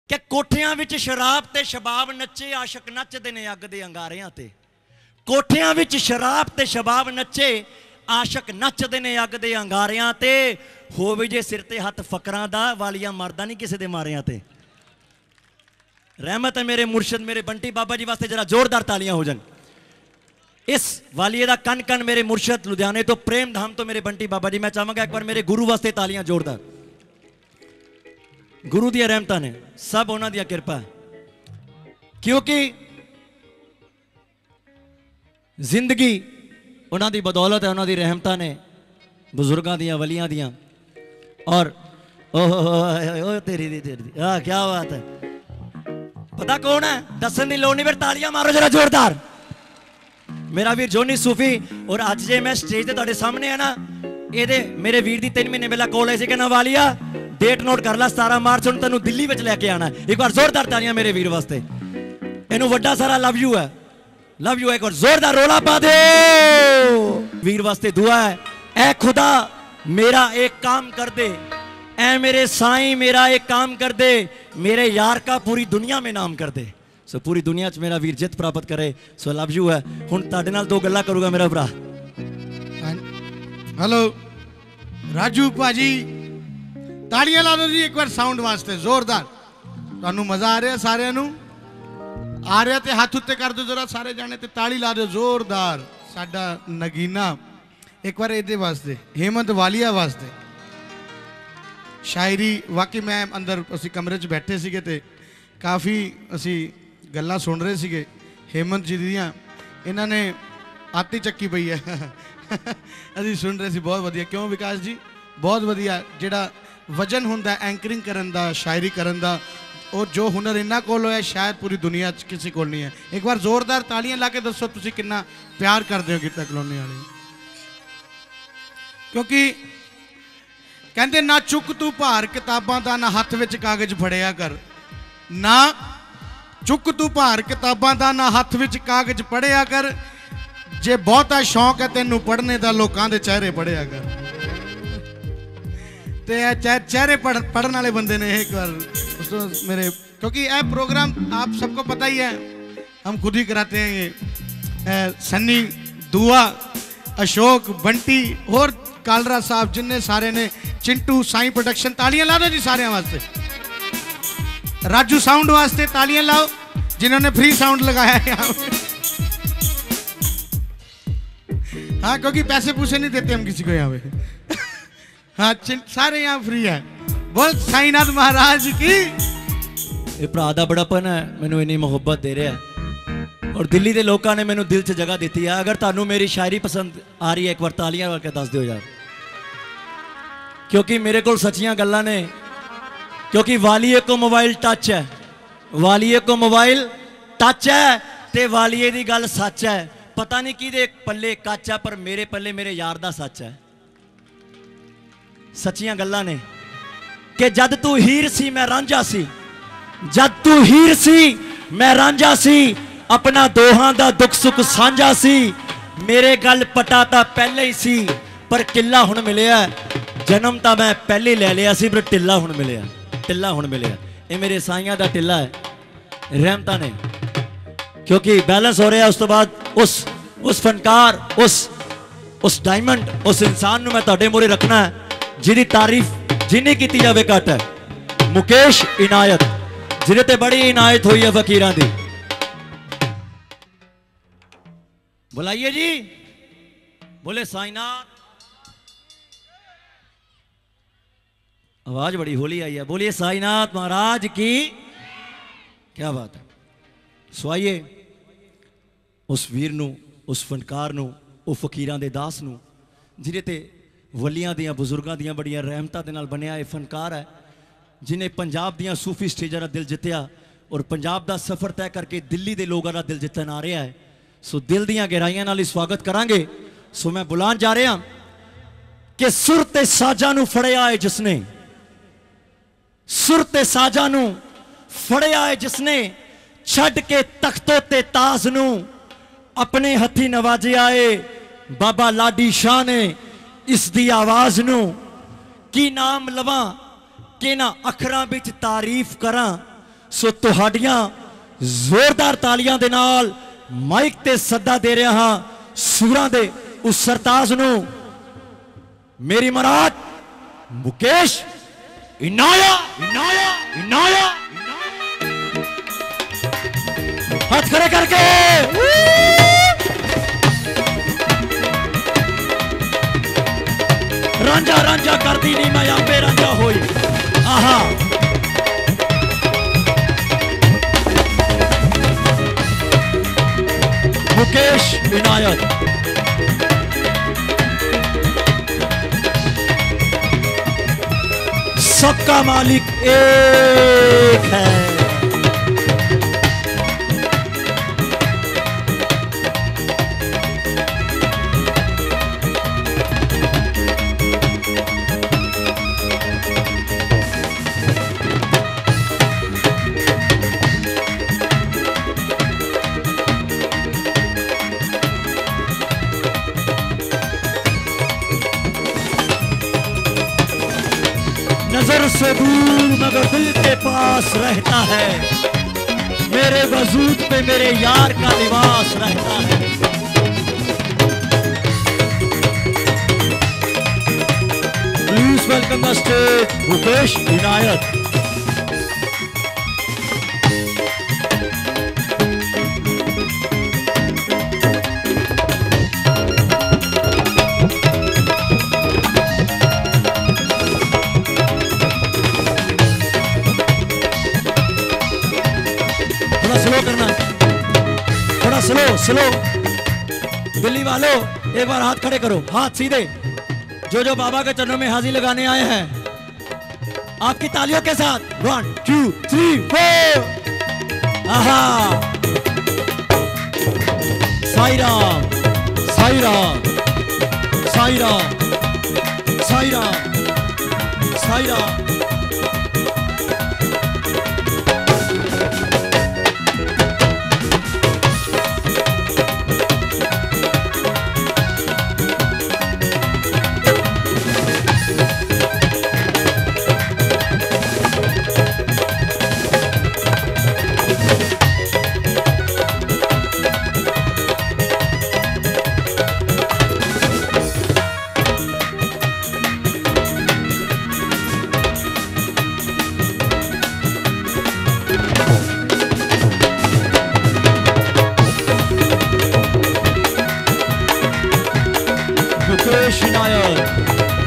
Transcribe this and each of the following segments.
कि कोठियां विच शराब ते शबाब नचे, आशक नचदे ने अग दे अंगारियां ते। कोठियां विच शराब ते शबाब नचे, आशक नचदे ने अग दे अंगारियां ते। होवे जे सिर ते हथ फकरां दा, वालिया मरदा नहीं किसी दे मारियां ते। रहमत है मेरे मुर्शद मेरे बंटी बाबा जी वास्ते, जरा जोरदार तालियां हो जान। इस वालिए दा कन कन मेरे मुर्शद लुधियाने तो, प्रेम धाम तो मेरे बंटी बाबा जी। मैं चाहूंगा एक बार मेरे गुरु वास्ते तालियां जोरदार। गुरु दिया रहमतां ने, सब उन्हां दी किरपा है, क्योंकि जिंदगी उन्हां दी बदौलत है, उन्हां दी रहमतां ने, बुजुर्गां दियां वलियां दियां। और ओह तेरी दी क्या बात है। पता कौन है? दसन की लोड़ नहीं, फिर तालियां मारो जरा जोरदार। मेरा वीर जोनी सूफी। और अज जे मैं स्टेज ते सामने है ना, ये मेरे वीर दी 3 महीने पहला कॉल आई सी, कहना वालिया डेट नोट कर ला, 17 मार्च ਨੂੰ ਤੈਨੂੰ ਦਿੱਲੀ ਵਿੱਚ ਲੈ ਕੇ ਆਣਾ। एक बार जोरदार तालियां मेरे वीर वास्ते। ਇਹਨੂੰ ਵੱਡਾ सारा लव यू है, लव यू है। एक बार जोरदार रोला पा दे। वीर वास्ते दुआ है, ऐ खुदा मेरा एक काम कर दे, ऐ मेरे साईं मेरा एक काम कर दे, मेरे यार का पूरी दुनिया में नाम कर दे। सो पूरी दुनिया च मेरा वीर जित प्राप्त करे। सो लव यू है। हुण तुहाडे नाल 2 गल्लां करूंगा मेरा भरा। हेलो राजू भाजी, तालियां ला दो जी एक बार साउंड वास्ते जोरदार। तुहानू मजा आ रहा सारे आ रहा तो हाथ उत्ते कर दो जरा सारे जाने ते ताली ला दो जोरदार। साडा नगीना एक बार ये वास्ते, हेमंत वालिया वास्ते शायरी। वाकई मैं अंदर असी कमरे च बैठे सीगे ते काफ़ी असी गल्लां सुन रहे सीगे हेमंत जी दियां। इन्हां ने आती चक्की पई है असी सुन रहे सी। बहुत वधिया, क्यों विकास जी? बहुत वधिया। जिहड़ा वजन हुंदा एंकरिंग करन दा, शायरी करन दा, और जो हुनर इन्हां कोल है शायद पूरी दुनिया च किसी कोल नहीं है। एक बार जोरदार तालियां ला के दसो तुसीं कितना प्यार करदे हो गीता कॉलोनी वाले। क्योंकि कहते ना चुक तू भार किताबां दा, ना हथ विच कागज फड़िया कर। ना चुक तू भार किताबां दा, ना हथ विच कागज पढ़िया कर। जे बहुता शौक है तेनू पढ़ने दा, लोकां दे चेहरे पढ़िया कर। ते चेहरे पढ़ने वाले बंदे ने एक बार मेरे, क्योंकि यह प्रोग्राम आप सबको पता ही है, हम खुद ही कराते हैं ये। सन्नी, दुआ, अशोक, बंटी और कालरा साहब जिन्ने सारे ने, चिंटू, साईं प्रोडक्शन, तालियां ला दो जी सारे वास्ते। राजू साउंड वास्ते तालियां लाओ जिन्होंने फ्री साउंड लगाया है यहाँ पे। हाँ, क्योंकि पैसे पूसे नहीं देते हम किसी को यहाँ पे। हाँ, सारे यहाँ फ्री है। बोल साईनाथ महाराज की। ये भरा दा बड़ापन है, मैनू इन्नी मुहब्बत दे रहा है, और दिल्ली के लोगों ने मैनू दिल च जगह दी है। अगर तुहानू मेरी शायरी पसंद आ रही है, एक बार तालियां करके दस दो यार, क्योंकि मेरे को सच्चियां गल्लां ने। क्योंकि वालिए को मोबाइल टच है, वालिए को मोबाइल टच है, ते वालिए दी गल सच है। पता नहीं कि पल्ले कच है, पर मेरे पल्ले मेरे यार दा सच है। सच्चियां गल्लां ने कि जद तू हीर सी मैं रांझा सी, जद तू हीर सी मैं रांझा सी, अपना दोहां दा दुख सुख सांझा सी। मेरे गल पटा तां पहले ही सी, पर किला हुण मिलिया। जन्म तां मैं पहले ले लिया सी, पर टिल्ला हुण मिलिया, टिल्ला हुण मिलिया। ये मेरे साइयां दा टिल्ला है, रहमतां ने। क्योंकि बैलेंस हो रहा है। उस तो बाद उस फनकार, उस डायमंड, उस इंसान नूं मैं तुहाडे मोरे रखना है, जिहदी तारीफ जिन्नी कीती जावे घट है। मुकेश इनायत, जिहदे ते बड़ी इनायत हुई है फकीरां दी। बुलाइए जी, बोले साईनाथ। आवाज बड़ी होली आई है। बोलिए साईनाथ महाराज की। क्या बात है। सो आइए उस वीर नू, उस फनकार नू, उस फकीरां दे दास नू, जिहदे ते वलियां दियां बुजुर्गां दियां बड़ियां रहमतां दे नाल बनिया ये फनकार है, जिन्हें पंजाब दियां सूफी स्टेजां दा दिल जित्तिया, और पंजाब दा सफर तय करके दिल्ली दे लोगों दा दिल जितन आ रहा है। सो दिल दियां गहराइयां नाल स्वागत करांगे। सो मैं बुलान जा रहा कि सुर ते साजां नू फड़िया है जिसने, सुर ते साजां नू फड़िया है जिसने, छड़ के तख्तों ते ताज नू अपने हथी नवाजिया है। बाबा लाडी शाह ने इस दी आवाज नू की नाम लवां, कि ना अखरां विच तारीफ करां, सो तुहाड़ियां जोरदार तालियां दे नाल माइक ते सद्दा दे रहा हां सुरां दे उस सरताज नूं, मेरी मराद मुकेश इनाया इनाया इनाया हाथ खड़े करके रांझा रांझा कर दी नहीं मैं आपे रांझा होई। आहा मुकेश इनायत सबका मालिक एक है। नजर से दूर मगर दिल के पास रहता है, मेरे वजूद पे मेरे यार का निवास रहता है। Please welcome the stage Mukesh Inayat. Slow करना, थोड़ा स्लो स्लो। दिल्ली वालों एक बार हाथ खड़े करो, हाथ सीधे। जो जो बाबा के चरणों में हाजिरी लगाने आए हैं आपकी तालियों के साथ 1 2 3 4। आहा साई राम साई राम साई राम साई राम साई राम। मुकेश इनायत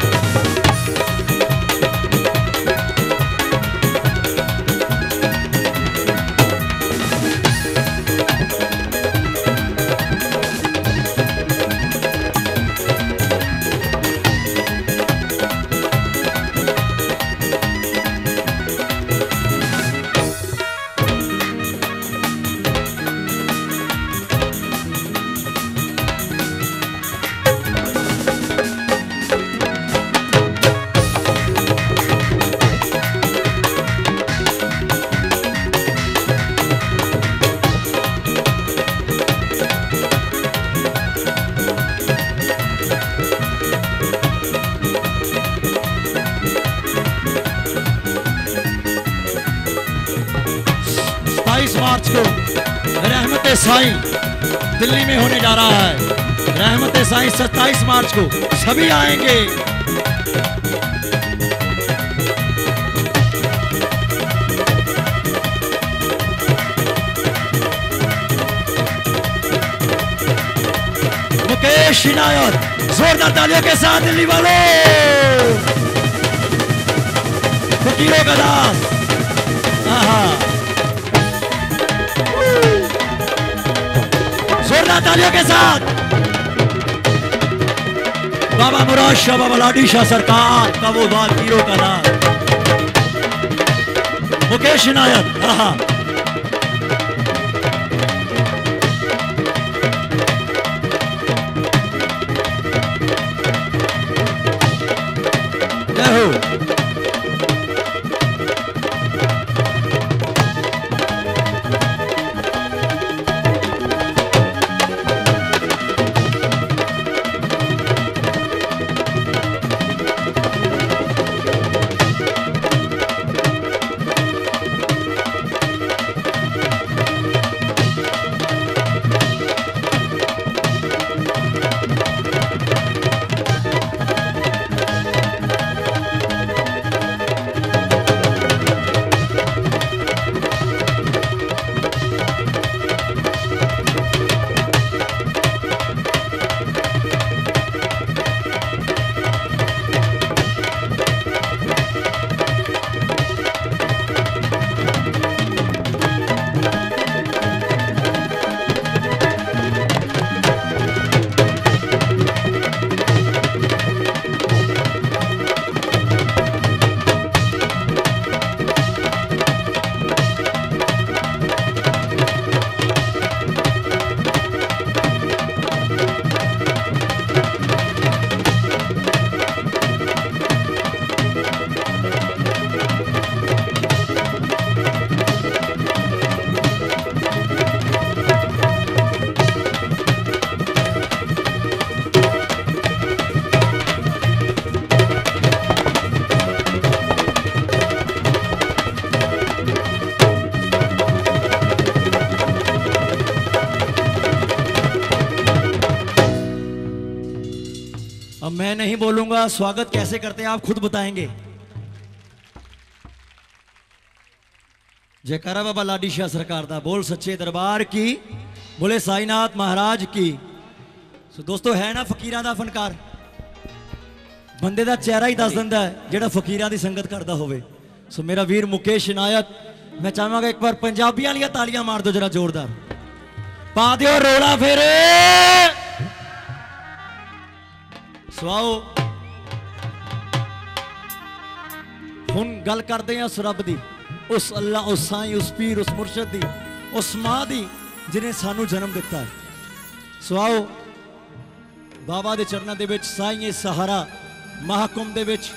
मार्च को रहमत साईं दिल्ली में होने जा रहा है। रहमत साईं 27 मार्च को सभी आएंगे। मुकेश इनायत जोरदार तालियों के साथ दिल्ली वालों। फकीरों का दास जोरदार तालियों के साथ बाबा मुराद शाह बाबा लाडी शाह सरकार का वो बाल पीरों का नाम मुकेश इनायत। जय हो। मैं नहीं बोलूंगा, स्वागत कैसे करते हैं आप खुद बताएंगे। जयकारा बाबा लाडी शाह सरकार दा, बोल सच्चे दरबार की, बोले साईनाथ महाराज की। सो दोस्तों है ना फकीरां दा फनकार, बंदे दा चेहरा ही दस दिंदा है जेड़ा फकीरां दी संगत करदा होवे। सो मेरा वीर मुकेश इनायत, मैं चाहांगा एक बार पंजाबियां वालियां तालियां मार दो जरा जोरदार, पा दियो रोला फिर। सुआओ हुण गल करदे हैं उस रब दी, उस अल्लाह, उस साईं, उस पीर, उस मुर्शद दी, उस मां दी जिन्हें सानू जन्म दिता है। सुआओ बाबा दे चरणों दे विच साईं सहारा महाकुंभ दे विच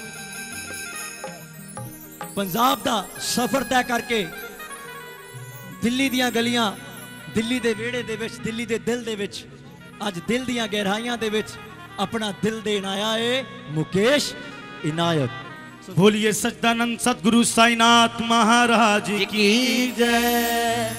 पंजाब दा सफर तय करके दिल्ली दियां गलियां, दिल्ली दे वेड़े दे विच, दिल्ली दे दिल दे विच, अज दिल दियां गहराइयां दे विच अपना दिल देन आया है मुकेश इनायत। बोलिए सच्चिदानंद सतगुरु साईनाथ महाराज की जय।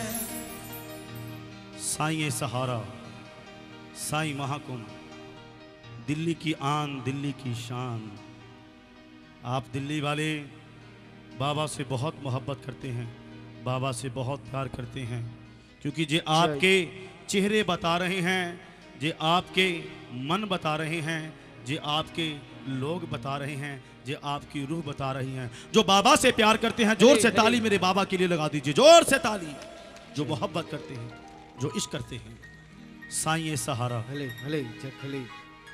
साईं सहारा, साईं महाकुंभ, दिल्ली की आन, दिल्ली की शान। आप दिल्ली वाले बाबा से बहुत मोहब्बत करते हैं, बाबा से बहुत प्यार करते हैं, क्योंकि जे आपके चेहरे बता रहे हैं, जे आपके मन बता रहे हैं, जे आपके लोग बता रहे हैं, जे आपकी रूह बता रही हैं। जो बाबा से प्यार करते हैं, जोर से ताली मेरे बाबा के लिए लगा दीजिए, जोर से ताली। जो मोहब्बत करते हैं, जो इश्क करते हैं, साईं सहारा। भले भले भले।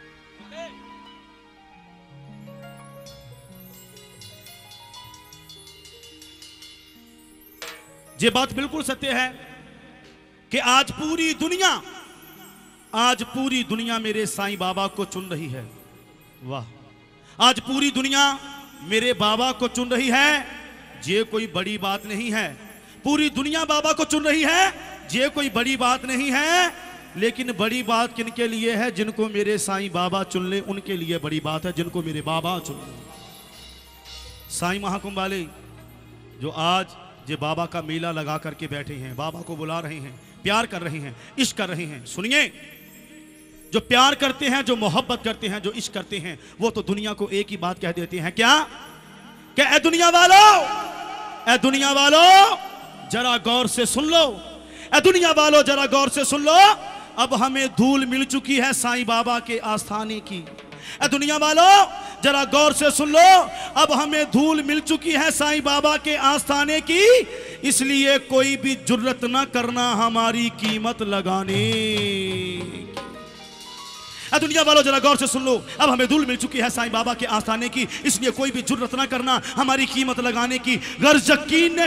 ये बात बिल्कुल सत्य है कि आज पूरी दुनिया मेरे साईं बाबा को चुन रही है। वाह, आज पूरी दुनिया मेरे बाबा को चुन रही है। ये कोई बड़ी बात नहीं है, पूरी दुनिया बाबा को चुन रही है, ये कोई बड़ी बात नहीं है। लेकिन बड़ी बात किनके लिए है? जिनको मेरे साईं बाबा चुन ले, उनके लिए बड़ी बात है, जिनको मेरे बाबा चुन ले। साईं महाकुंभ वाले जो आज जे बाबा का मेला लगा करके बैठे हैं, बाबा को बुला रहे हैं, प्यार कर रहे हैं, इश्क कर रहे हैं। सुनिए, जो प्यार करते हैं, जो मोहब्बत करते हैं, जो इश्क करते हैं, वो तो दुनिया को एक ही बात कह देते हैं, क्या? ए दुनिया वालों जरा गौर से सुन लो, ए दुनिया वालों जरा गौर से सुन लो, अब हमें धूल मिल चुकी है साईं बाबा के आस्थाने की। ए दुनिया वालों जरा गौर से सुन लो, अब हमें धूल मिल चुकी है साईं बाबा के आस्थाने की, इसलिए कोई भी जुर्रत ना करना हमारी कीमत लगाने की। दुनिया वालों जरा गौर से सुन लो, अब हमें धूल मिल चुकी है साईं बाबा के आस्थाने की, इसलिए कोई भी जुर्रत ना करना हमारी कीमत लगाने की। गर्ज यकीन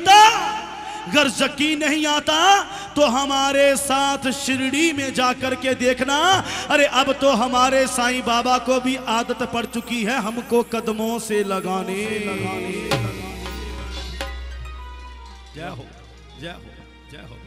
नहीं आता तो हमारे साथ शिरडी में जाकर के देखना। अरे अब तो हमारे साईं बाबा को भी आदत पड़ चुकी है हमको कदमों से लगाने। जय हो, जय हो, जय हो।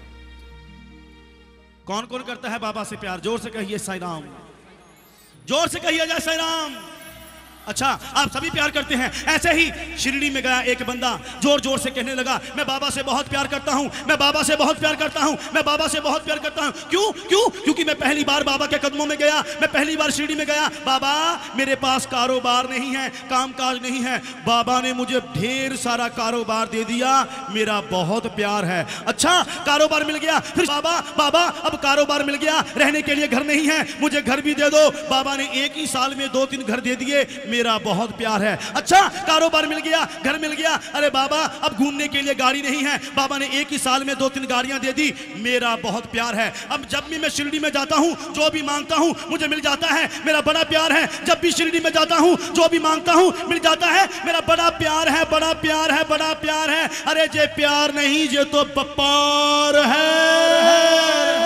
कौन कौन करता है बाबा से प्यार? जोर से कहिए साईं राम, जोर से कहिए जय साईं राम। अच्छा, आप सभी प्यार करते हैं। ऐसे ही शिरडी में गया एक बंदा, जोर जोर से कहने लगा, मैं बाबा से बहुत प्यार करता हूं, मैं बाबा से बहुत प्यार करता हूं, मैं बाबा से बहुत प्यार करता हूं। क्यों? क्योंकि मैं पहली बार बाबा के कदमों में गया, मैं पहली बार शिरडी में गया। बाबा, मेरे पास कारोबार नहीं है, कामकाज नहीं है, बाबा ने मुझे ढेर सारा कारोबार दे दिया, मेरा बहुत प्यार है। अच्छा, कारोबार मिल गया, फिर बाबा अब कारोबार मिल गया, रहने के लिए घर नहीं है, मुझे घर भी दे दो। बाबा ने एक ही साल में 2-3 घर दे दिए, मेरा बहुत प्यार है। अच्छा, कारोबार मिल गया, घर मिल गया, अरे बाबा अब घूमने के लिए गाड़ी नहीं है, बाबा ने एक ही साल में 2-3 गाड़ियां दे दी, मेरा बहुत प्यार है। अब जब भी मैं शिरडी में जाता हूं, जो भी मांगता हूं मुझे मिल जाता है, मेरा बड़ा प्यार है। जब भी शिरडी में जाता हूं, जो भी मांगता हूं मिल जाता है, मेरा बड़ा प्यार है, बड़ा प्यार है, बड़ा प्यार है। अरे जे प्यार नहीं, जे तो बपार है।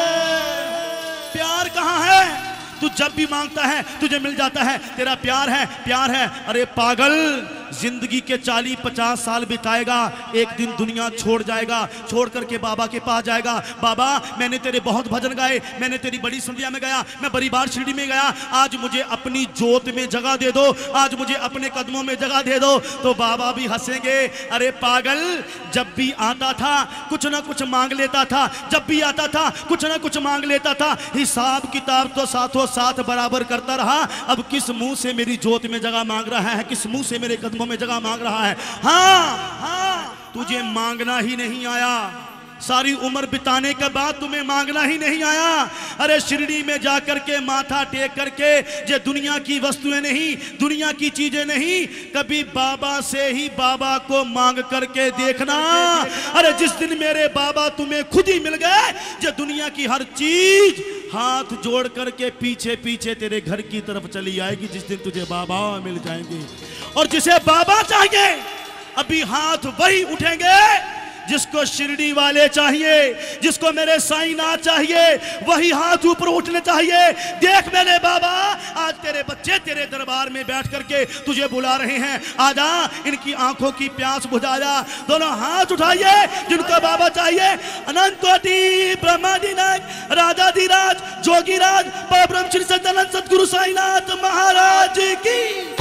प्यार कहां है? तू जब भी मांगता है तुझे मिल जाता है, तेरा प्यार है, प्यार है। अरे पागल, जिंदगी के 40-50 साल बिताएगा, एक दिन दुनिया छोड़ जाएगा, छोड़ करके बाबा के पास जाएगा। बाबा मैंने तेरे बहुत भजन गाए, मैंने तेरी बड़ी संध्या में गया, मैं बड़ी बार शिरडी में गया, आज मुझे अपनी जोत में जगह दे दो, आज मुझे अपने कदमों में जगह दे दो। तो बाबा भी हंसेंगे, अरे पागल, जब भी आता था कुछ ना कुछ मांग लेता था, जब भी आता था कुछ ना कुछ मांग लेता था, हिसाब किताब तो साथों साथ बराबर करता रहा, अब किस मुंह से मेरी जोत में जगह मांग रहा है, किस मुंह से मेरे कदमों में जगह मांग रहा है। हाँ, तुझे मांगना ही नहीं आया, सारी उम्र बिताने के बाद तुम्हें मांगना ही नहीं आया। अरे शिरडी में जाकर के माथा टेक करके, जे दुनिया की वस्तुएं नहीं, दुनिया की चीजें नहीं, कभी बाबा से ही बाबा को मांग करके देखना। अरे जिस दिन मेरे बाबा तुम्हें खुद ही मिल गए, जे दुनिया की हर चीज हाथ जोड़ करके पीछे पीछे तेरे घर की तरफ चली आएगी, जिस दिन तुझे बाबा मिल जाएंगे। और जिसे बाबा चाहिए अभी हाथ वही उठेंगे जिसको शिरडी वाले चाहिए, जिसको मेरे साईनाथ चाहिए, वही हाथ ऊपर उठने चाहिए। देख मेरे बाबा, आज तेरे बच्चे तेरे दरबार में बैठ करके तुझे बुला रहे हैं, आजा इनकी आंखों की प्यास बुझा जा। दोनों हाथ उठाइए जिनको बाबा चाहिए। अनंत कोटि ब्रह्मादिनाथ राजाधिराज जोगीराज परब्रह्म श्री सच्चिदानंद सद्गुरु साईनाथ महाराज की।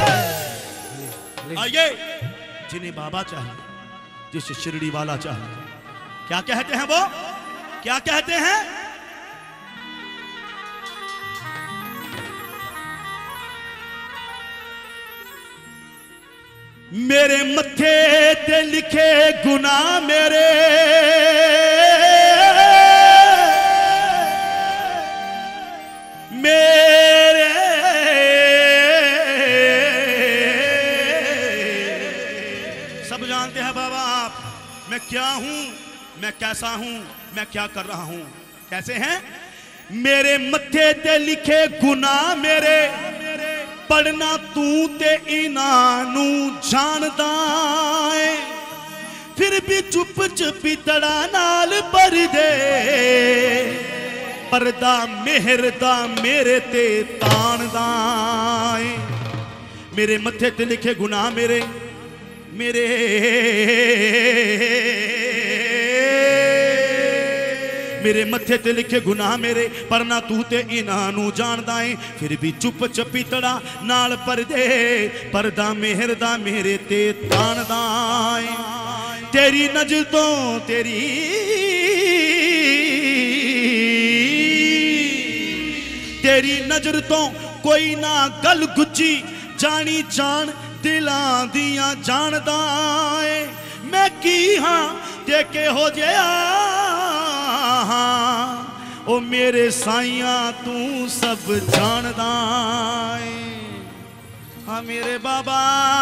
आइए, जिन्हें बाबा चाहिए, जिसे शिरडी वाला चाहिए, क्या कहते हैं वो, क्या कहते हैं? मेरे मत्थे ते लिखे गुनाह मेरे, मेरे सब जानते हैं बाबा आप, मैं क्या हूं, मैं कैसा हूं, मैं क्या कर रहा हूं। कैसे हैं? मेरे मत्थे ते लिखे गुनाह मेरे, पढ़ना तू ते इनानू जानदा है, फिर भी चुप चपीतड़ा नाल भर दे, परदा मेहर दा मेरे ते तानदा है। मेरे मत्थे ते लिखे गुनाह मेरे, मेरे मेरे मत्थे ते लिखे गुनाह मेरे, पर ना तू ते इनानू जानदा है, फिर भी चुप चपीतड़ा नाल पर दे, परदा मेहर दा मेरे ते तानदा है। तेरी नजर तो तेरी नजर तो कोई ना गल गुज्जी, जानी जान दिलां दियां जानदा है। मैं की हाँ ते के हो जाया, ओ मेरे साइया तू सब जानदा है। हाँ मेरे बाबा,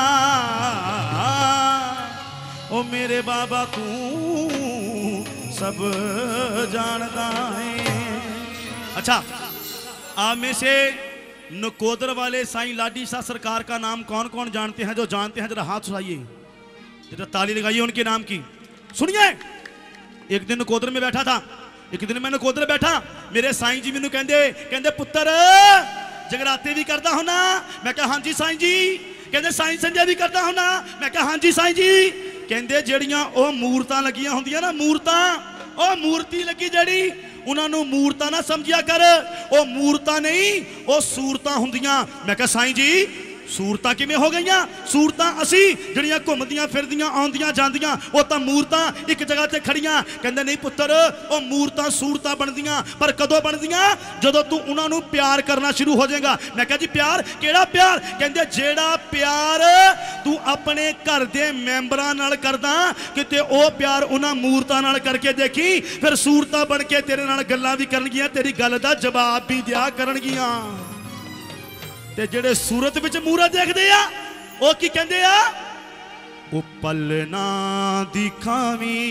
ओ मेरे बाबा तू सब जानदा है। अच्छा, आप में से नकोदर वाले साईं लाडी शाह सरकार का नाम कौन कौन जानते हैं? जो जानते हैं जरा हाथ उठाइए, जरा ताली लगाइए उनके नाम की। सुनिए, एक दिन नकोदर में बैठा था, एक दिन मैं नकोदर बैठा, मेरे साईं जी मैनू कहंदे पुत्र जगराते भी करता हूं ना? मैं कहा हाँ जी साईं जी। कहंदे साईं संध्या भी करता हूं ना? मैं कहा हाँ जी साईं जी। कहंदे जड़ियां ओ मूर्तां लगियां हुंदियां ना, मूर्तां, ओ मूर्ति लगी जड़ी, उन्होंने मूर्तां ना समझिया कर, ओ मूर्तां नहीं ओ सूरतां हुंदियां। मैं कहा साईं जी सूरतां किवें हो गईयां? सूरतां असी जड़ियां घुमदियां फिरदियां आउंदियां जांदियां, ओ तां मूर्तां एक जगह ते खड़ियां। कहंदे नहीं पुत्तर, ओ मूर्तां सूरतां बनदियां, पर कदों बनदियां? जदों तू उन्हां नूं प्यार करना शुरू हो जाएगा। मैं कहा जी प्यार, केड़ा प्यार? कहंदे जेड़ा प्यार तू अपने घर दे मैंबरां नाल करदा, किते ओ प्यार उन्हां मूर्तां नाल करके देखी, फिर सूरतां बन के तेरे नाल गल्लां भी करनगियां, तेरी गल दा जवाब भी दिया करनगियां। ते जेड़े सूरत विच मूरत देखदे आ, ओ की कहंदे आ? ओ पल ना दिखावी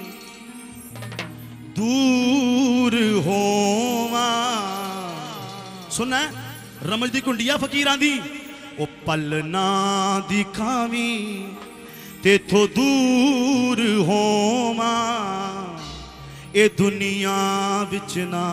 दूर होवा। सुनना रमज दी कुंडिया फकीरां दी। ओ पल ना दिखावी तेथों दूर होवा, ए दुनिया विच ना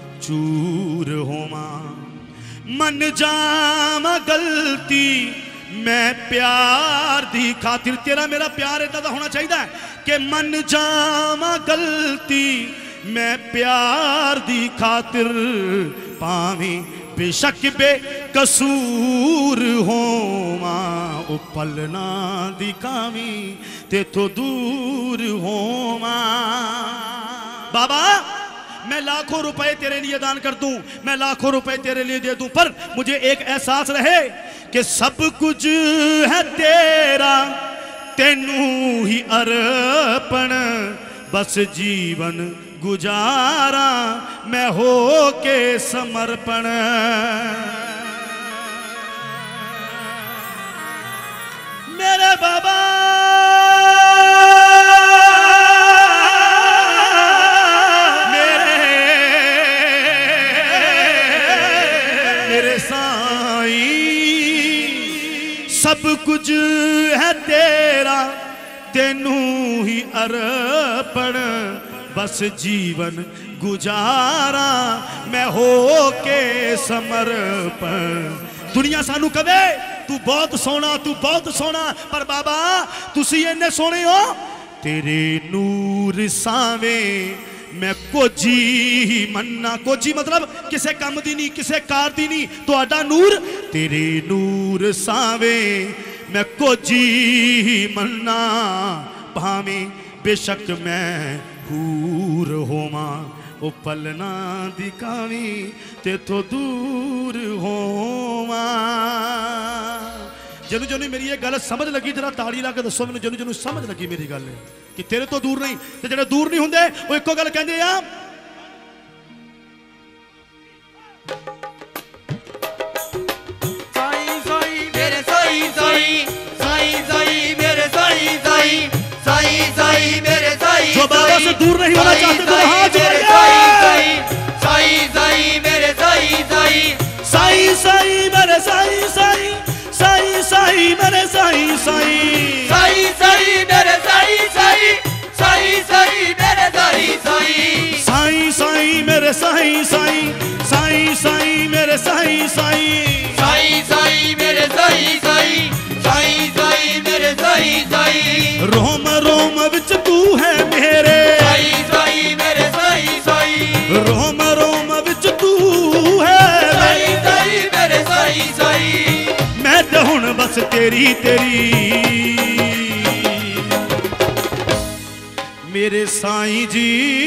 चूर होवा। मन जावा गलती मैं प्यार दी खातिर, तेरा मेरा प्यार इतना होना चाहिए कि मन जावा गलती, मैं प्यार दी खातिर पावी बेशक बेकसूर होवा, ओ पलना दिखावी ते तो दूर होवा। बाबा मैं लाखों रुपए तेरे लिए दान कर दूं, मैं लाखों रुपए तेरे लिए दे दूं, पर मुझे एक एहसास रहे कि सब कुछ है तेरा, तेनू ही अर्पण, बस जीवन गुजारा मैं हो के समर्पण। मेरे बाबा सब कुछ है तेरा, तेनू ही अर्पण, बस जीवन गुजारा मैं हो के समर्पण। दुनिया सानू कहे तू बहुत सोना, तू बहुत सोना, पर बाबा तुसी इन्ने सोने हो, तेरे नूर सावे मैं कोजी मन्ना। कोजी मतलब किसे काम दी नहीं, किसे कार दी नहीं, तो आडा नूर, तेरे नूर सावे मैं कोजी मन्ना, भावे बेशक मैं हूर होवा, ओ पलना दिखावी ते तो दूर होवा। जनु जनु मेरी ये गल समझ लगी, जरा ताड़ी ला के दसो मैनू, जनु जनु समझ लगी मेरी गल कि तेरे तो दूर नहीं, ते जेड़े दूर नहीं हुंदे वो इक्को गल कहंदे आ, साईं साईं मेरे साईं साईं, साईं साईं मेरे साईं साईं, साईं साईं मेरे साईं। जो बाबा से दूर नहीं होना चाहते तो हाथ जोड़िए। साईं साईं मेरे साईं साईं, साईं साईं मेरे साईं साईं, साईं साईं मेरे साईं साईं, साईं साईं मेरे साईं साईं, साईं साईं मेरे साईं साईं, साईं साईं मेरे साईं साईं, साईं साईं मेरे साईं साईं, साईं साईं मेरे साईं साईं, साईं साईं मेरे साईं साईं। रोम रोम विच तू है मेरे, साईं साईं मेरे साईं साईं, रोम रोम विच तू है साईं साईं मेरे साईं साईं। मैं तो हुण बस तेरी तेरी, मेरे साईं जी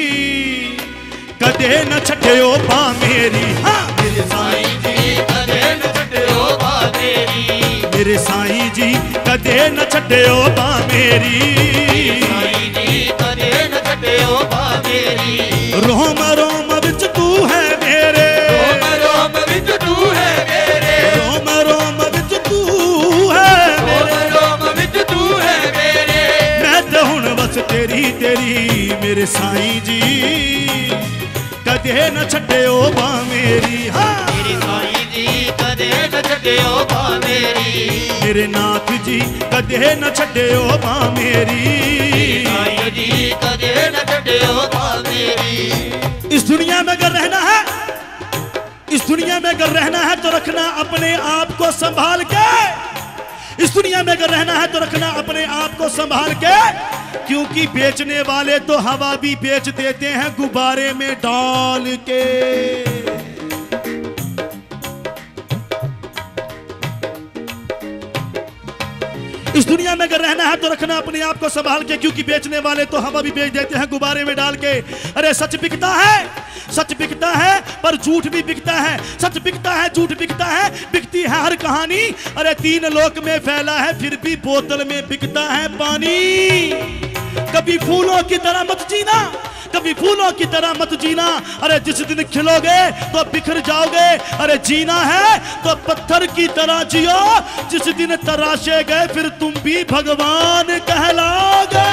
कदे न छड्डियो बा मेरी। हाँ मेरे साईं जी कदे न छड्डियो बा मेरी, मेरे साईं जी कदे न छड्डियो बा मेरी, साईं जी कदे न छड्डियो बा मेरी। रोम रोम विच तू है मेरे, रोम रोम विच तू है मेरे, रोम रोम विच तू है मेरे, रोम रोम विच तू है मेरे। मैं तो हुण बस तेरी तेरी, मेरे साईं जी कदे न छड्डियो बा मेरी। हाँ मेरे साईं जी कदे न छड्डियो बा मेरी, मेरे नाथ जी कदे न छड्डियो बा मेरी, साईं जी कदे न छड्डियो बा मेरी। इस दुनिया में अगर रहना है, इस दुनिया में अगर रहना है तो रखना अपने आप को संभाल के, इस दुनिया में अगर रहना है तो रखना अपने आप को संभाल के, क्योंकि बेचने वाले तो हवा भी बेच देते हैं गुब्बारे में डाल के। इस दुनिया में अगर रहना है तो रखना अपने आप को संभाल के, क्योंकि बेचने वाले तो हवा भी बेच देते हैं गुब्बारे में डाल के। अरे सच बिकता है, सच बिकता है, पर झूठ भी बिकता है। सच बिकता है, झूठ बिकता है, बिकती है हर कहानी। अरे 3 लोक में फैला है, फिर भी बोतल में बिकता है पानी। कभी फूलों की तरह मत जीना, कभी फूलों की तरह मत जीना। अरे जिस दिन खिलोगे तो बिखर जाओगे। अरे जीना है तो पत्थर की तरह जियो, जिस दिन तराशे गए फिर तुम भी भगवान कहलाओगे।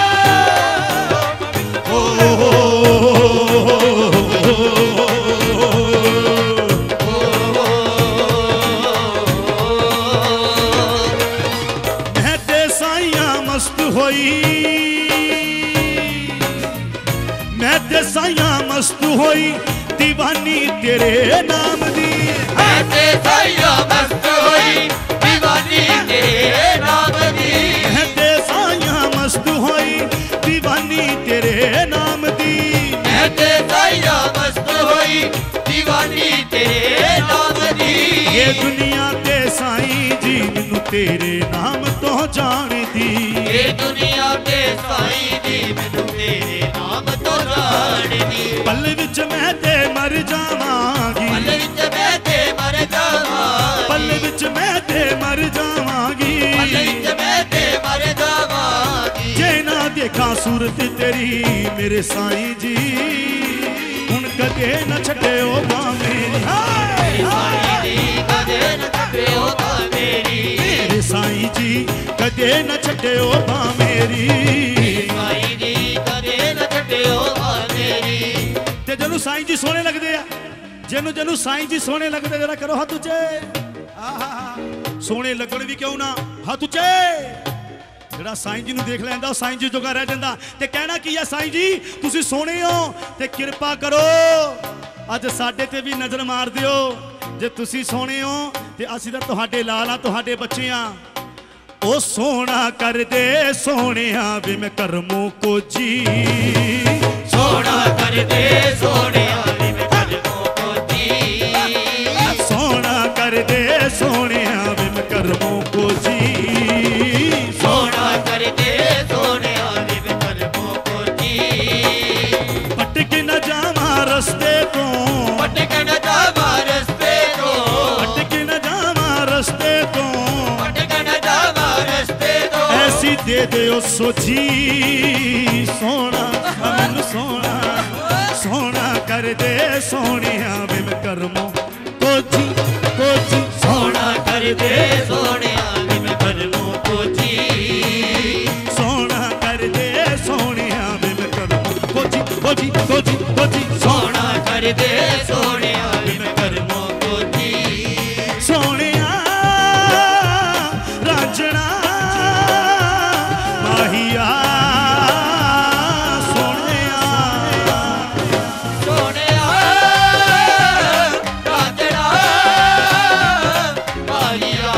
मैं ते साइयां मस्त होई, मैं ते साइयां मस्त होई, दीवानी तेरे नाम दी। मैं ते साइयां मस्त होई, दीवानी तेरे तेरे नाम दी। मैं ते साईया मस्त होई दीवानी तेरे नाम दी। ये दुनिया ते साईं जी मैनू तेरे नाम तो जान दी। ये दुनिया ते साईं जी मैनू तेरे नाम तो जान दी। पल विच मैं ते मर जावांगी, पल विच मैं ते मर जावांगी, पल विच मैं ते मर जावांगी, पल विच मैं ते मर जावांगी। जे ना देखा सूरत तेरी मेरे साईं जी, हुण कदे न छड्डिओ बां मेरी। साईं जी कदे न छड्डिओ बां मेरी। मेरे साईं जी कदे न छड्डिओ बां मेरी। साईं जी कदे न छड्डिओ बां मेरी। ते जदों साईं जी सोहणे लगदे आ, जिन्नू जिन्नू साईं जी सोहणे लगदे जरा करो हत्थ उच्चे। सोहणे लगण भी क्यों ना, हत्थ उच्चे। ਜਿਹੜਾ ਸਾਈਂ ਜੀ ਨੂੰ ਦੇਖ ਲੈਂਦਾ ਉਹ ਸਾਈਂ ਜੀ ਜੋਗਾ ਰਹਿ ਜਾਂਦਾ। ਤੇ ਕਹਿਣਾ ਕੀ ਆ ਸਾਈਂ ਜੀ, ਤੁਸੀਂ ਸੋਹਣੇ ਹੋ ਤੇ ਕਿਰਪਾ ਕਰੋ ਅੱਜ ਸਾਡੇ ਤੇ ਵੀ ਨਜ਼ਰ ਮਾਰ ਦਿਓ। ਜੇ ਤੁਸੀਂ ਸੋਹਣੇ ਹੋ ਤੇ ਅਸੀਂ ਤਾਂ ਤੁਹਾਡੇ ਲਾਲ ਆ, ਤੁਹਾਡੇ ਬੱਚੇ ਆ। ਉਹ ਸੋਹਣਾ ਕਰਦੇ ਸੋਹਣਿਆ ਵੇ ਮੈਂ ਕਰਮੋਂ ਕੋ ਜੀ। सोना कर दे सोनिया वे मैं करमों को जी। ਸੋਹਣਾ ਕਰਦੇ ਸੋਹਣਿਆ ਵੇ ਮੈਂ ਕਰਮੋਂ ਕੋ ਜੀ। सोना कर दे सोनिया वे मैं करमों को जी। भटक न जावा रस्ते तो, भटक न जावा रस्ते तो, भटक न जावा रस्ते तो, भटक न जावा रस्ते तो। ऐसी दे दिओ सोझी। सोना मैनू सोना, सोना कर दे सोहणिया वे मैं करमों को जी, को जी। सोना कर दे सोनिया वे मैं करमों को जी। सोना कर दे सोहणिया वे मैं करमों को जी, को जी, को जी, को जी। सोना कर दे सोनिया वे मैं करमों को जी। सोहणिया रांझणा माहिया सोहणिया। सोनिया रांझणा माहिया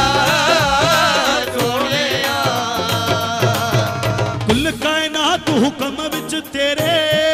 सोनिया। कुल कायनात हुक्म विच तेरे,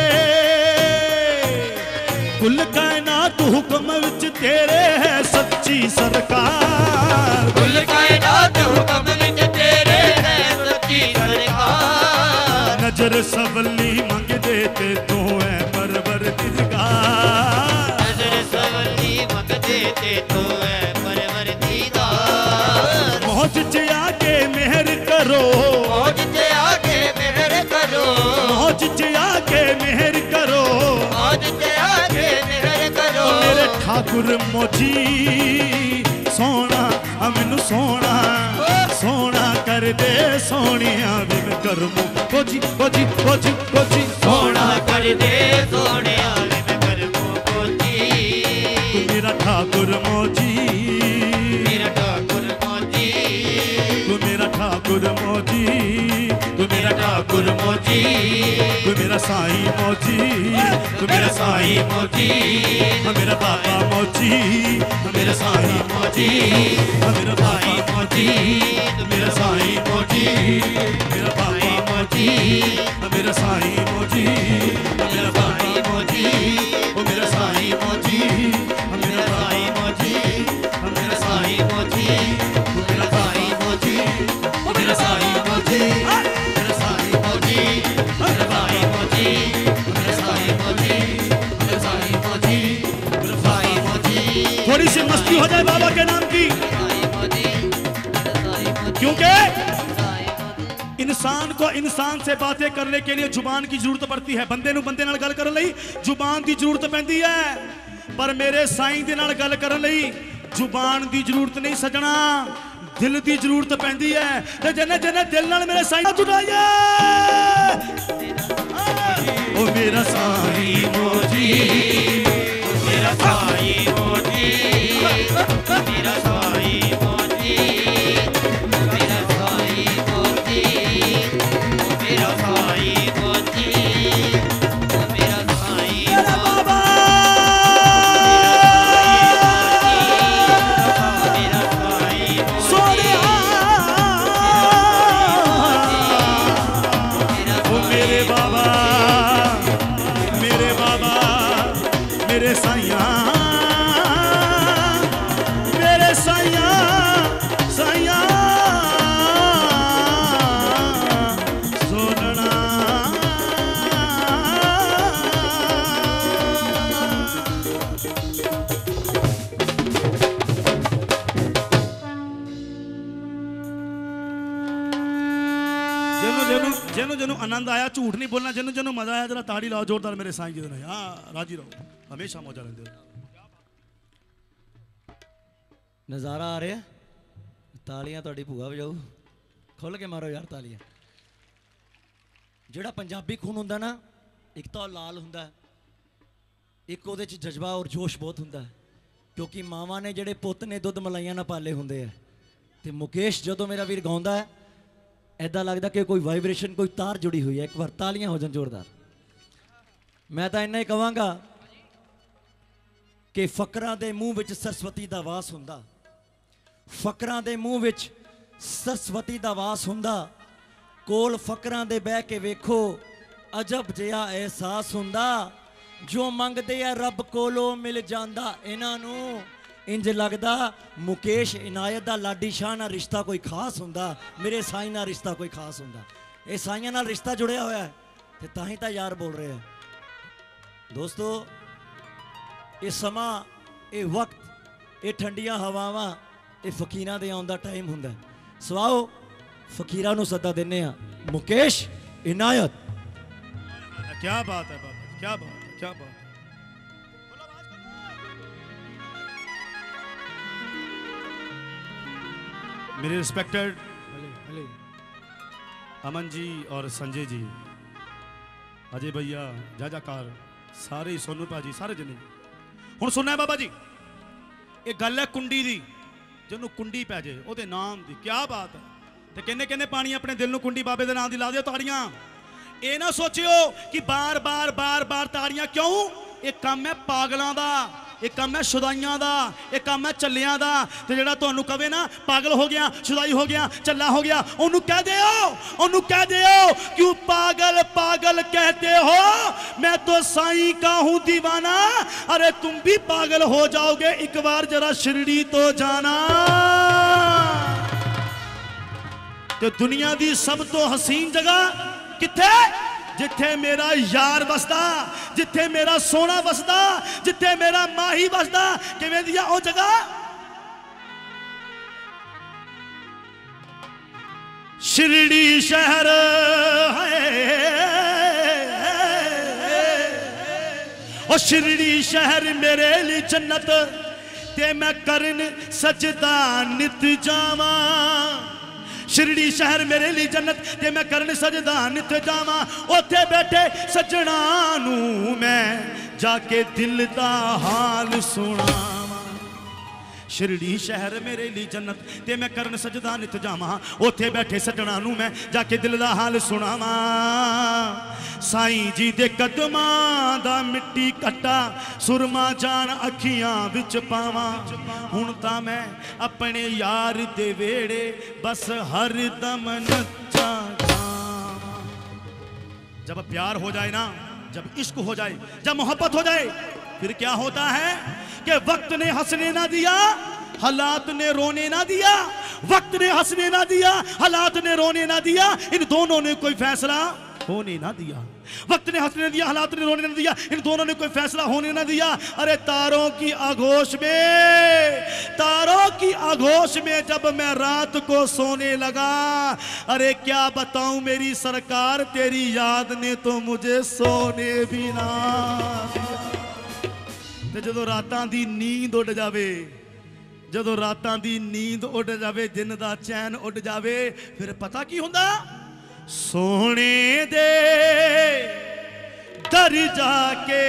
कुल कायनात हुक्म विच तेरे है सच्ची सरकार। कुल कायनात हुक्म विच तेरे है सच्ची सरकार। नजर सवली मंगदे ते तू है परवरदिगार। नजर सवली मंगदे ते तू है परवरदिगार। मौज च आके मेहर करो, मौज ते आके मेहर करो, मौज च आके मेहर करो। मौज ते आके मेहर करो। मेरे ठाकुर मोजी सोना मैनू सोना, सोना कर दे सोहणिया वे मैं करमों को जी, को जी, को जी, को जी। सोना कर दे सोनिया वे मैं करमों को जी। तू मेरा ठाकुर मोजी, मेरा ठाकुर मोजी, तू मेरा ठाकुर मोजी, तू मेरा ठाकुर मोजी, तू मेरा साईं मोजी, तू मेरा साईं मोजी। मेरा बाबा मोजी, मेरा साईं मोजी, मेरा बाबा मोजी, मेरा साईं मोजी। मेरा बाबा मोजी, मेरा साईं मोजी, मेरा बाबा मोजी, ओ मेरा साईं मोजी, मेरा साईं मोजी, मेरा साईं मोजी, मेरा साईं मोजी, मेरा साईं मोजी, मेरा साईं मोजी, मेरा साईं मोजी, मेरा साईं मोजी, मेरा साईं मोजी, मेरा साईं मोजी। थोड़ी सी मस्ती हो जाए बाबा के नाम की, क्योंकि इंसान को इंसान से बातें करने के लिए जुबान की जरूरत पड़ती है। बंदे नूं बंदे नाल गल करन लई जुबान की जरूरत पैंदी है, पर मेरे साईं दे नाल गल करन लई जुबान की जरूरत नहीं सजना, दिल की जरूरत पैंदी है। ते जिन्ने जिन्ने दिल नाल मेरे साईं जुड़ाइए, ओ मेरा साईं मोजी, मेरा साईं मोजी, मेरा साईं मोजी, मेरा साईं मोजी, मेरा साईं मोजी, मेरा साईं बाबा मेरा साईं सोनिया, ओ मेरे बाबा साइया मेरे साइया साइया सोनना जिन्हों जिन्हों आनंद आया, झूठ नहीं बोलना, जिन्हों जिन्हों मजा आया जरा ताड़ी लाओ जोरदार मेरे साईं जी ने। हाँ राजी रहो, हमेशा मौजा लेंदे हो। नज़ारा आ रहा है, तालियां तुहाडी भूआ वजाऊ, खुल के मारो यार तालियां। जिहड़ा पंजाबी खून हुंदा ना, एक तो लाल हुंदा, एक उहदे च जज्बा और जोश बहुत हुंदा, क्योंकि मावां ने जिहड़े पुत्त ने दुध मलाइयां ना पाले हुंदे है। ते मुकेश जदों मेरा वीर गाउंदा है, ऐदा लगदा कि कोई वाइब्रेशन, कोई तार जुड़ी हुई है। एक बार तालियां हो जान जोरदार। मैं तो इन्ना ही कहांगा कि फकरां दे मूँह विच सरस्वती दा वास हुंदा, फकरां दे मूँह विच सरस्वती दा वास हुंदा। कोल फकरां दे बह के वेखो, अजब जिहा एहसास हुंदा। जो मंगदे आ रब कोलों मिल जांदा। इन्हां नूं इंज लगदा मुकेश इनायत दा लाडी शाह नाल रिश्ता कोई खास हुंदा, मेरे साईं नाल रिश्ता कोई खास हुंदा। ये साईं नाल रिश्ता जुड़िया होया है, ते तां ही यार बोल रहे हैं। दोस्तों ये समा, ये वक्त, ये ठंडियां हवावां, ये फकीरां दे आउण दा टाइम हुंदा। सो आओ फकीरां नूं सद्दा दिन्ने आ। मुकेश इनायत। क्या बात है बाबा, क्या बात है, क्या बात है। मेरे रिस्पेक्टेड अमन जी और संजय जी, अजय भैया, जाजाकार, सारे सोनू भाजी, सारे जने हुण सुनना है बाबा जी। ये गल है कुंडी दी, जिन्हों कुंडी पै जाए ओहदे नाम दी। क्या बात है। ते किन्ने किन्ने पानी अपने दिल नूं कुंडी बाबे दे नाम दी ला दिओ ताड़ियां। ये ना सोचियो कि बार बार बार बार ताड़ियां क्यों। ये काम है पागलों का, ये काम है शुदाइयां का, ये काम है चलियां का। तो जिहड़ा तुहानूं कहे ना पागल हो गया, शुदाई हो गया, चला हो गया, उन्होंने कह दिओ, उन्होंने कह दिओ क्यों पागल पागल कहते हो, मैं तो साईं का हूं दीवाना। अरे तुम भी पागल हो जाओगे, एक बार जरा शिरडी तो जाना। तो दुनिया की सब तो हसीन जगह किथे, जिथे मेरा यार बसदा, जिथे मेरा सोना बसदा, जिथे मेरा माही बसदा। किवें दिया ओ जगह? शिरडी शहर है, ओ शिरडी शहर मेरे लिए जन्नत, ते मैं करन सजदा नित जावा। शिरडी शहर मेरे लिए जन्नत, ते मैं करन सजदा नित जावा। उथे बैठे सजना नूं मैं जाके दिल दा हाल सुनावा। शिरडी शहर मेरे लिए जन्नत, ते मैं करन सजदा नित जावा। उथे बैठे सजना नूं मैं जाके दिल दा हाल सुनावा। साईं जी दे कदमां दा मिट्टी कट्टा, सुरमा जान अखियां विच पावा। हुण तां मैं अपने यार दे वेड़े बस हर दम नच्चा जावां। जब प्यार हो जाए ना, जब इश्क हो जाए, जब मोहब्बत हो जाए, फिर क्या होता है कि वक्त ने हंसने ना दिया, हालात ने रोने ना दिया। वक्त ने हंसने ना दिया, हालात ने रोने ना दिया, इन दोनों ने कोई फैसला होने ना दिया। वक्त ने हंसने दिया, हालात ने रोने ना दिया, इन दोनों ने कोई फैसला होने ना दिया। अरे तारों की आगोश में, तारों की आगोश में जब मैं रात को सोने लगा, अरे क्या बताऊं मेरी सरकार, तेरी याद ने तो मुझे सोने भी ना दिया। ते जदों रातां दी नींद उड़ जावे, जदों रातां दी नींद उड़ जावे, दिन दा चैन उड़ जावे, फिर पता की हुंदा? सोने दे दर जाके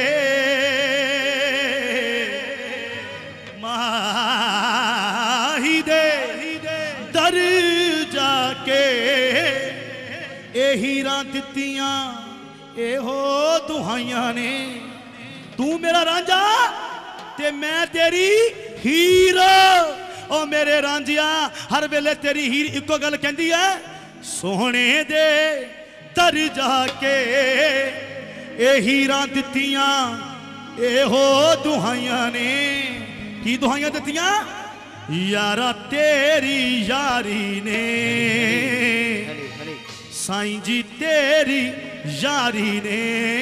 माही दे दर जाके ए हीरां दित्तियां एहो दुहाइयां ने। तू मेरा रांझा ते मैं तेरी हीर। ओ मेरे रांझिया, हर वेले तेरी हीर इको गल कहंदी है, सोहने दे दर जाके ए हीरां दित्तियां ਇਹੋ ਦੁਹਾਈਆਂ ਨੇ ਕੀ ਦੁਹਾਈਆਂ ਦਿੱਤੀਆਂ यारा तेरी यारी ने साईं जी तेरी यारी ने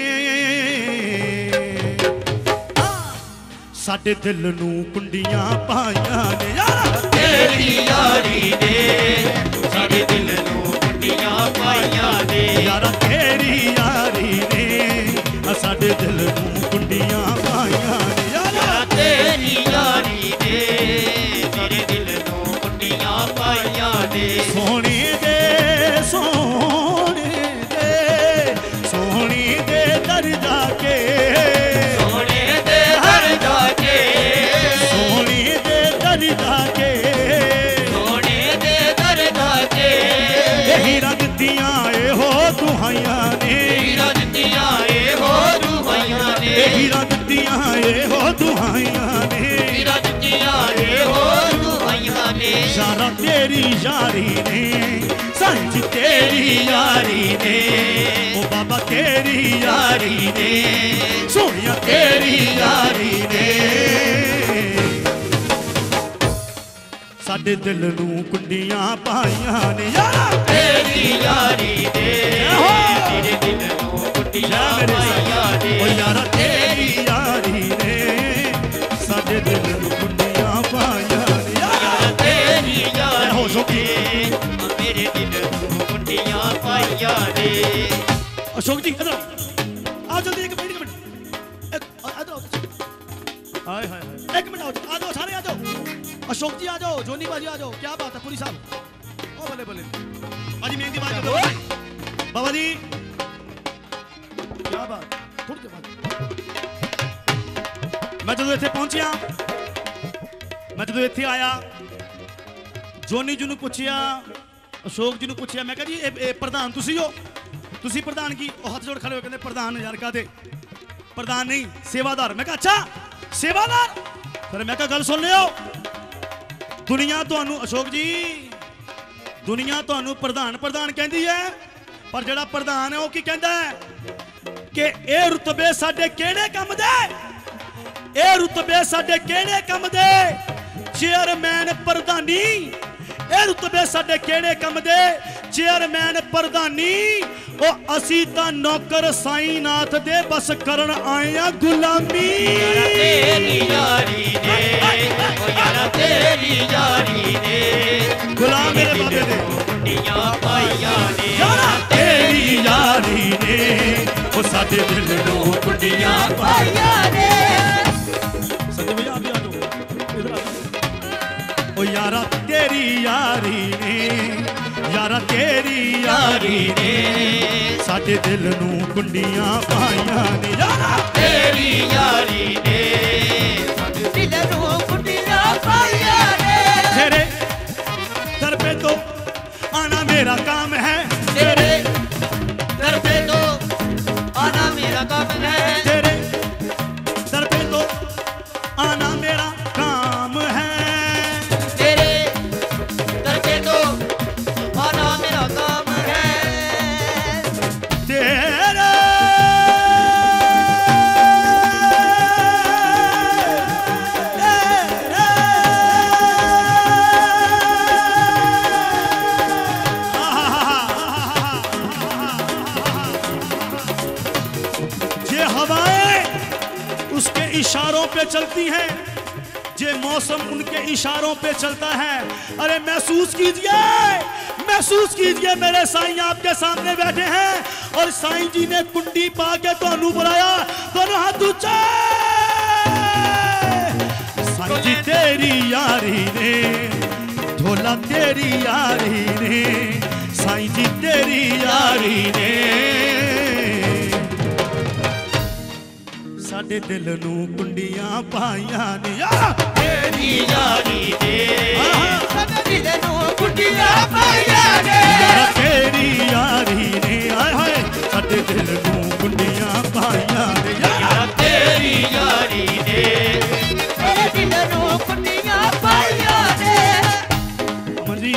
साडे दिल नू कुंडियां पाइयां ने यारा तेरी यारी ने साडे दिल नू कुंडियां पाइयां ने यारा तेरी यारी ने साडे दिल नू कुंडियां पाइयां ने यारा तेरी यारी ने सोनी दे सोनी दे सोनी दे दर जाके सोने दे दर जाके सोनी दे दर जाके सोने दे दर जाके हीरा दित्तियां हो दुहाइयां ने हीरा दित्तियां हो दुहाइयां ने हीरा दित्तियां हो दुहाइयां ने हीरा दित्तियां हो दुहाइयां ने यारा तेरी यारी ने साईं जी तेरी यारी ने ओ बाबा तेरी यारी ने सोनिया तेरी यारी ने साडे दिल नू कुंडियां पाइयां ने यारा तेरी यारी ने तेरे दिल नू कुंडियां पाइयां ने ओ यारा तेरी यारी ने साडे दिल नू कुंडियां पाइयां ने यारा तेरी यारी हो जोगी मेरे दिल नू कुंडियां पाइयां ने अशोक जी इधर आओ जल्दी एक मिनट हाय हाय हाय एक मिनट आ जाओ सारे आ जाओ अशोक जी आ जाओ जोनी बाजी आ जाओ क्या बात है पूरी साहब ओ भले भले बाजी मेहंदी बाज कर दो बाबा जी क्या बात थोड़ी देर बाद मैं ਜਦੋਂ ਇੱਥੇ ਪਹੁੰਚਿਆ ਮੈਂ ਜਦੋਂ ਇੱਥੇ ਆਇਆ ਜੋਨੀ ਜੀ ਨੂੰ ਪੁੱਛਿਆ ਅਸ਼ੋਕ ਜੀ ਨੂੰ ਪੁੱਛਿਆ ਮੈਂ ਕਿਹਾ ਜੀ ਇਹ ਪ੍ਰਧਾਨ ਤੁਸੀਂ ਹੋ ਤੁਸੀਂ ਪ੍ਰਧਾਨ ਕੀ ਉਹ ਹੱਥ ਜੋੜ ਖੜੇ ਹੋ ਕਹਿੰਦੇ ਪ੍ਰਧਾਨ ਯਾਰ ਕਾਦੇ ਪ੍ਰਧਾਨ ਨਹੀਂ ਸੇਵਾਦਾਰ ਮੈਂ ਕਿਹਾ ਅੱਛਾ ਸੇਵਾਦਾਰ ਫਿਰ ਮੈਂ ਕਿਹਾ ਗੱਲ ਸੁਣ ਲਿਓ ਦੁਨੀਆ ਤੁਹਾਨੂੰ ਅਸ਼ੋਕ ਜੀ ਦੁਨੀਆ ਤੁਹਾਨੂੰ ਪ੍ਰਧਾਨ ਪ੍ਰਧਾਨ ਕਹਿੰਦੀ ਹੈ ਪਰ ਜਿਹੜਾ ਪ੍ਰਧਾਨ ਹੈ ਉਹ ਕੀ ਕਹਿੰਦਾ ਹੈ ਕਿ ਇਹ ਰੁਤਬੇ ਸਾਡੇ ਕਿਹੜੇ ਕੰਮ ਦੇ ਇਹ ਰੁਤਬੇ ਸਾਡੇ ਕਿਹੜੇ ਕੰਮ ਦੇ ਚੇਅਰਮੈਨ ਪ੍ਰਧਾਨੀ ਇਹ ਰੁਤਬੇ ਸਾਡੇ ਕਿਹੜੇ ਕੰਮ ਦੇ ਚੇਅਰਮੈਨ ਪ੍ਰਧਾਨੀ ਉਹ ਅਸੀਂ ਤਾਂ ਨੌਕਰ ਸਾਈਨਾਥ ਦੇ ਬਸ ਕਰਨ ਆਏ ਆ ਗੁਲਾਮੀ तेरी यारी ने ओ यारा तेरी यारी ने गुलाम मेरे बाबे दे कुंडियां पाइयां ने यारा तेरी यारी ने ओ साडे दिल नू कुंडियां पाइयां ने संजय भैया आप भी आ जाओ इधर आ जाओ ओ यारा तेरी यारी ने यारा तेरी यारी ने साडे दिल नू कुंडियां पाइयां ने यारा तेरी यारी ने दिल नू कुंडियां पाइयां ने तेरे दर पे तो आना मेरा काम है तेरे दर पे तो आना मेरा काम है तेरे दर पे तो आना मेरा काम है तेरे दर पे तो आना मेरा काम है तेरे ये हवाएं उसके इशारों पे चलती हैं ये मौसम उनके इशारों पे चलता है अरे महसूस कीजिए मेरे साईं आपके सामने बैठे हैं और साईं जी ने कुंडी पा के तो बुलाया दोनों हाथ ऊंचे साईं जी तेरी यारी ने ढोला तेरी यारी ने साईं जी तेरी यारी ने साडे दिल नू कुंडियां पाइयां ने यारा तेरी यारी ने साडे दिल नू कुंडियां पाइयां ने यारा तेरी यारी ने आए हाय साडे दिल नू कुंडियां पाइयां ने यारा तेरी यारी ने साडे दिल नू कुंडियां पाइयां ने मंजी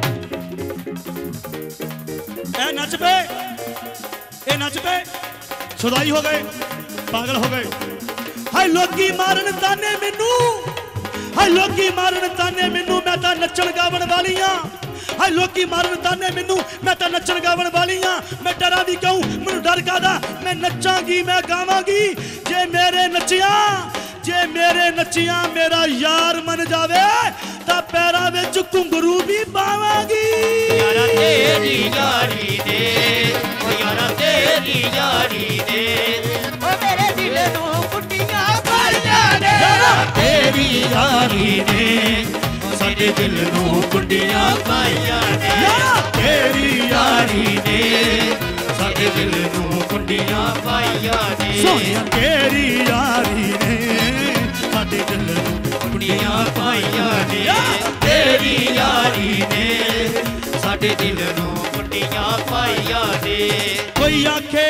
ए नच पे सुदाई हो गए पागल हो गए हाय लोकी मारन ताने मैनू, हाय लोकी मारन ताने मैनू, मैं तां नच्चण गावण वाली हां। हाय लोकी मारन ताने मैनू, मैं तां नच्चण गावण वाली हां। मैं डरा भी क्यों, मैनू डर कादा, मैं नच्चांगी मैं गावांगी। जे मेरे नच्चियां मेरा यार मन जावे तां पैरां विच घुंघरू भी पावांगी। यारा तेरी यारी दे, ओ यारा तेरी यारी दे, ओ मेरे दिल नू कुंडियां पाईयां ने। तेरी यारी ने साडे दिल नू कुंडियां पाईयां ने। तेरी यारी ने साडे दिल नू कुंडियां पाईयां ने। सोनिया तेरी यारी ने साडे दिल नू कुंडियां पाईयां ने। तेरी यारी ने साडे दिल नू कुंडियां पाईयां ने। कोई आखे,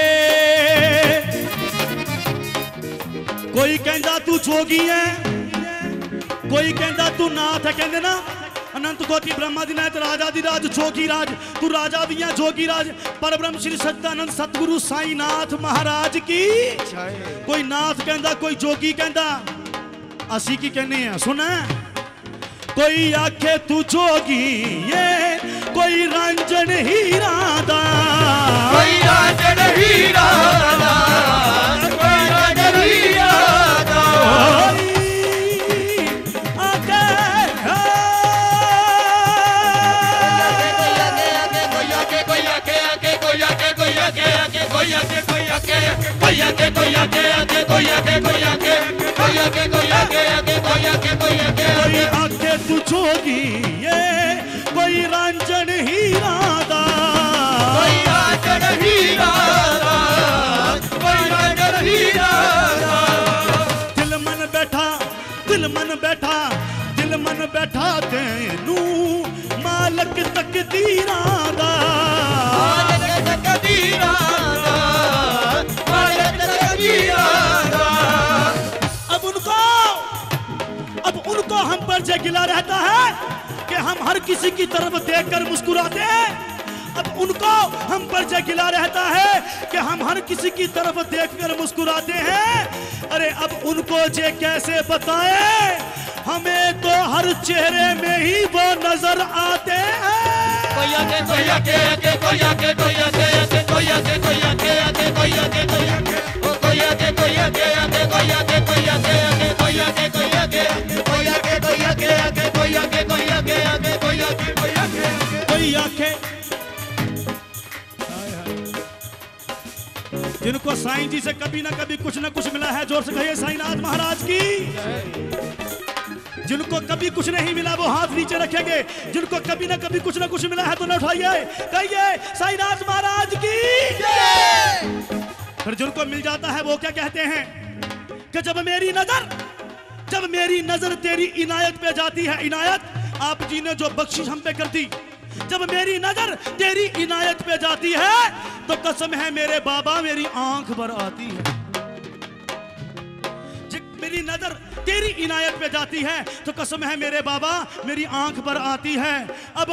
कोई कहंदा तू जोगी है, कोई कहंदा तू नाथ है। कहंदे ना अनंत कोटि ब्रह्मादिनाथ राजाधिराज जोगी राज, तू राजा भी है जोगी राज। परब्रह्म श्री सच्चिदानंद सतगुरु साईं नाथ महाराज की। कोई नाथ कहंदा, कोई जोगी कहंदा, असी की कहने हैं सुना। कोई आखे तू जोगी ये, कोई रंजन हीरा दा, कोई राजन हीरा दा, कोई राजन हीरा दा। कोई आखे तू जोगी ये, कोई रंजन हीरा दा, कोई राजन हीरा दा, कोई राजन हीरा दा। दिल मन बैठा, दिल मन बैठा, दिल मन बैठा तेनू मालक तकदीरा दा। मालक तकदीरा दा, मालक तकदीरा दा। अब उनको हम पर जो गिला रहता है कि हम हर किसी की तरफ देखकर मुस्कुराते हैं। अब उनको हम पर जो गिला रहता है कि हम हर किसी की तरफ देखकर मुस्कुराते हैं। अरे अब उनको जे कैसे बताएं, हमें तो हर चेहरे में ही वो नजर आते हैं। कोई आके कोई आके आके कोई आके कोई आके आके कोई आके कोई आके आके कोई आके कोई आके ओ कोई आके कोई आके आके कोई आके कोई आके आके कोई आके कोई आके कोई आके कोई आके आके कोई आके कोई आके आके कोई आके कोई आके कोई आके जिनको साईं जी से कभी ना कभी कुछ ना कुछ मिला है, जोर से कहिए साईंनाथ महाराज की। जिनको कभी कुछ नहीं मिला वो हाथ नीचे रखेंगे, जिनको कभी ना कभी कुछ ना कुछ मिला है तो न उठाइए, कहिए साईंनाथ महाराज की। फिर जिनको मिल जाता है वो क्या कहते हैं कि जब मेरी नजर तेरी इनायत पे जाती है, इनायत आप जी ने जो बख्शिश हम पे कर दी, जब मेरी नजर तेरी इनायत पे जाती है तो कसम है मेरे बाबा मेरी आंख भर आती है। जब मेरी नजर तेरी इनायत पे जाती है तो कसम है मेरे बाबा मेरी आंख भर आती है। अब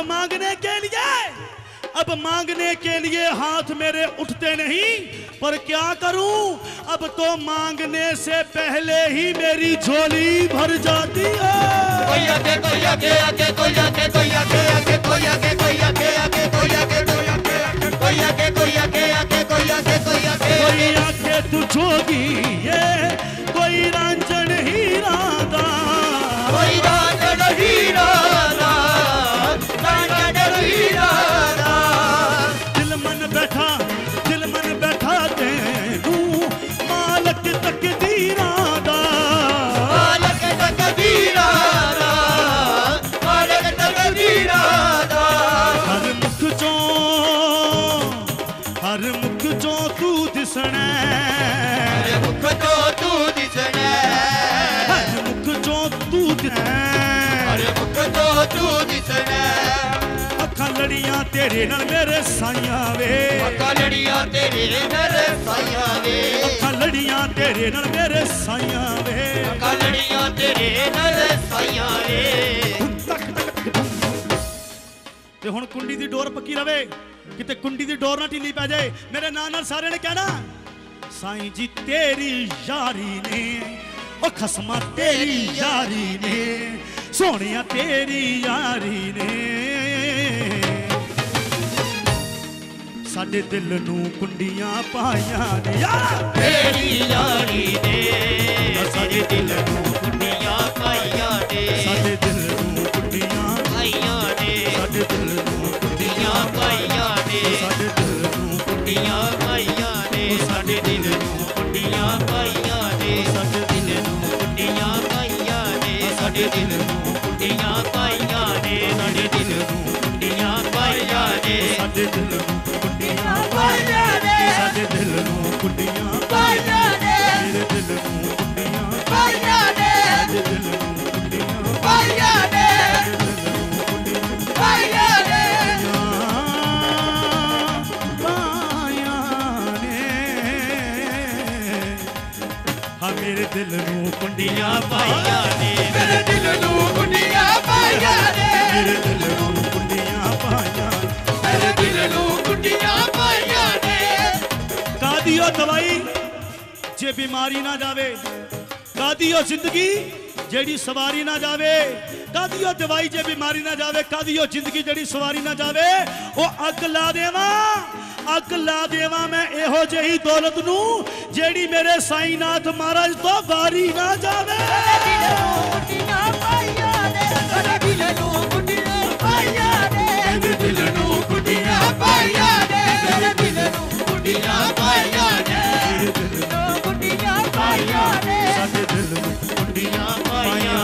मांगने के लिए हाथ मेरे उठते नहीं, पर क्या करूं अब तो मांगने से पहले ही मेरी झोली भर जाती है। कोई आके कोई आके आके कोई आके कोई आके आके कोई आके कोई आके आके कोई आके कोई आके कोई आके कोई आके आके कोई आके कोई आके कोई आके तू जोगी ये, कोई रंजन हीरा दा, कोई राजन हीरा दा, राजन हीरा दा। दिल मन बैठा तेनू मालक तकदीरा दा, मालक तकदीरा दा, मालक तकदीरा दा। हर मुख चों तू दिसना, हर मुख तो तू दिसना, हर मुख चों तू दिसना, हर मुख तो तू दिसना। अखां लड़ियां तेरे नाल मेरे साईयां वे, अखां लड़ियां तेरे नाल साईयां वे, अखां लड़ियां तेरे नाल मेरे साईयां वे। अखां लड़ियां तेरे नाल साईयां वे। ते हुण कुंडी दी डोर पक्की रवे, किते कुंडी दी डोर ना ढीली पै जाए। मेरे नाल सारे ने कहना साईं जी तेरी यारी ने ओ खसमा तेरी यारी ने सोनिया तेरी यारी ने साडे दिल नू कुंडियां पाइयां ने तेरी यारी ने साडे दिल नू कुंडियां पाइयां ने साडे दिल नू कुंडियां पाइयां ने साडे दिल नू कुंडियां पाइयां ने साडे दिल नू कुंडियां पाइयां ने साडे दिल नू कुंडियां पाइयां ने साडे दिल नू कुंडियां पाइयां ने साडे दिल नू कुंडियां पाइयां ने साडे दिल नू कुंडियां पाइयां ने साडे दिल नू कुंडियां पाइयां ने साडे दिल नू कुंडियां पाइयां ने मेरे दिल नू कुंडियां पाइयां ने साडे दिल नू कुंडियां पाइयां ने पाइयां ने हाँ मेरे दिल नू कुंडियां पाइयां ने मेरे दिल नू कुंडियां पाइयां ने मेरे दिल नू कुंडियां पाइयां मेरे दिल नू कुंडियां पाइयां ने कादी ओ दवाई जे बीमारी ना जावे कादी ओ जिंदगी जेड़ी सवारी ना जावे कादी ओ दवाई जे बीमारी ना जावे कादी ओ जिंदगी जेड़ी सवारी ना जावे ओ अग ला देवा मैं एहो जही दौलत नू जेड़ी मेरे साईनाथ महाराज तो वारी ना जावे कुंडियां पाइयां ने मेरे दिल नू कुंडियां पाइयां ने मेरे दिल नू कुंडियां पाइयां ने मेरे दिल नू कुंडियां पाइयां ने मेरे दिल नू कुंडियां पाइयां ने साडे दिल नू कुंडियां पाइयां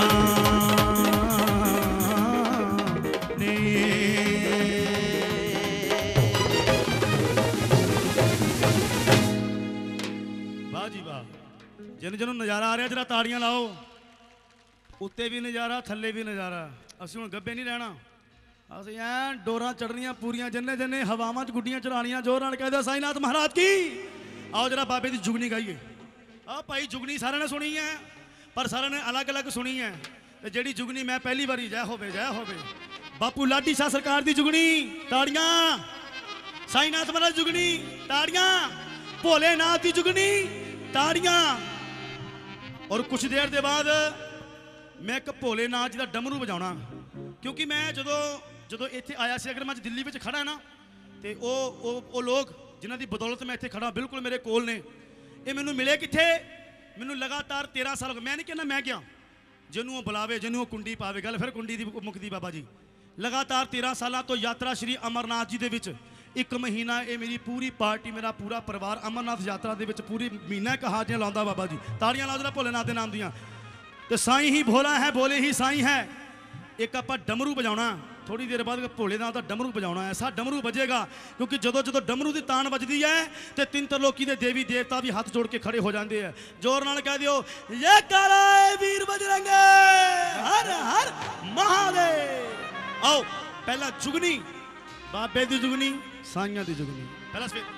जिन जिन्हों नज़ारा आ रहा जरा ताड़ियां लाओ उत्ते भी नज़ारा थले भी नज़ारा असं हुण गब्बे नहीं रहना असं ऐ डोरां चढ़नियां पूरियां जिन्ने जिन्ने हवावां च गुड्डियां चढ़ानियां जोर नाल कहदे साईनाथ महाराज की आओ जरा बाबे की जुगनी गाइए आ भाई जुगनी सारे ने सुनी है पर सारे ने अलग अलग सुनी है ते जेड़ी जुगनी मैं पहली बारी जय होवे बापू लाडी शाह सरकार दी जुगनी ताड़ियां साईनाथ महाराज जुगनी ताड़ियां भोलेनाथ दी जुगनी ताड़ियां और कुछ देर के बाद मैं एक भोलेनाथ जी का डमरू बजाना क्योंकि मैं जो इत्थे आया से अगर मैं दिल्ली में खड़ा है ना तो वो लोग जिन्हों की बदौलत मैं इत्थे खड़ा बिल्कुल मेरे कोल ने ये मैनू मिले कित्थे मैनू लगातार 13 साल हो गए मैं नहीं कहना मैं क्या जिन्हों बुलावे जिन्हों कुंडी पावे गल फिर कुंडी की मुकदी बाबा जी लगातार 13 साल तो यात्रा श्री अमरनाथ जी के एक महीना ये मेरी पूरी पार्टी मेरा पूरा परिवार अमरनाथ यात्रा के पूरी महीना एक हाजियाँ लाता बाबा जी ताड़ियां ला देना भोलेनाथ के नाम दियाँ तो साईं ही भोला है भोले ही साईं है एक आप डमरू बजाना थोड़ी देर बाद भोलेनाथ का डमरू बजाना ऐसा डमरू बजेगा क्योंकि जो डमरू की तान बजती है तो तीन त्रिलोकी के देवी देवता भी हाथ जोड़ के खड़े हो जाते हैं जोर नाल कह दियो ये काला वीर बजरंगे हर हर महादेव आओ पहला जुगनी बाबे दी जुगनी साइयां दी जुगनी पहला सफेद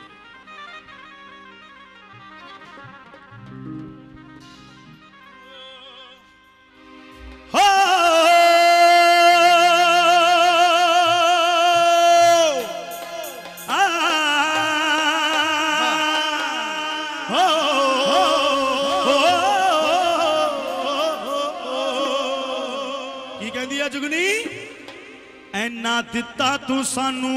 हो की कहंदी है जुगनी ऐना दिता तू सानू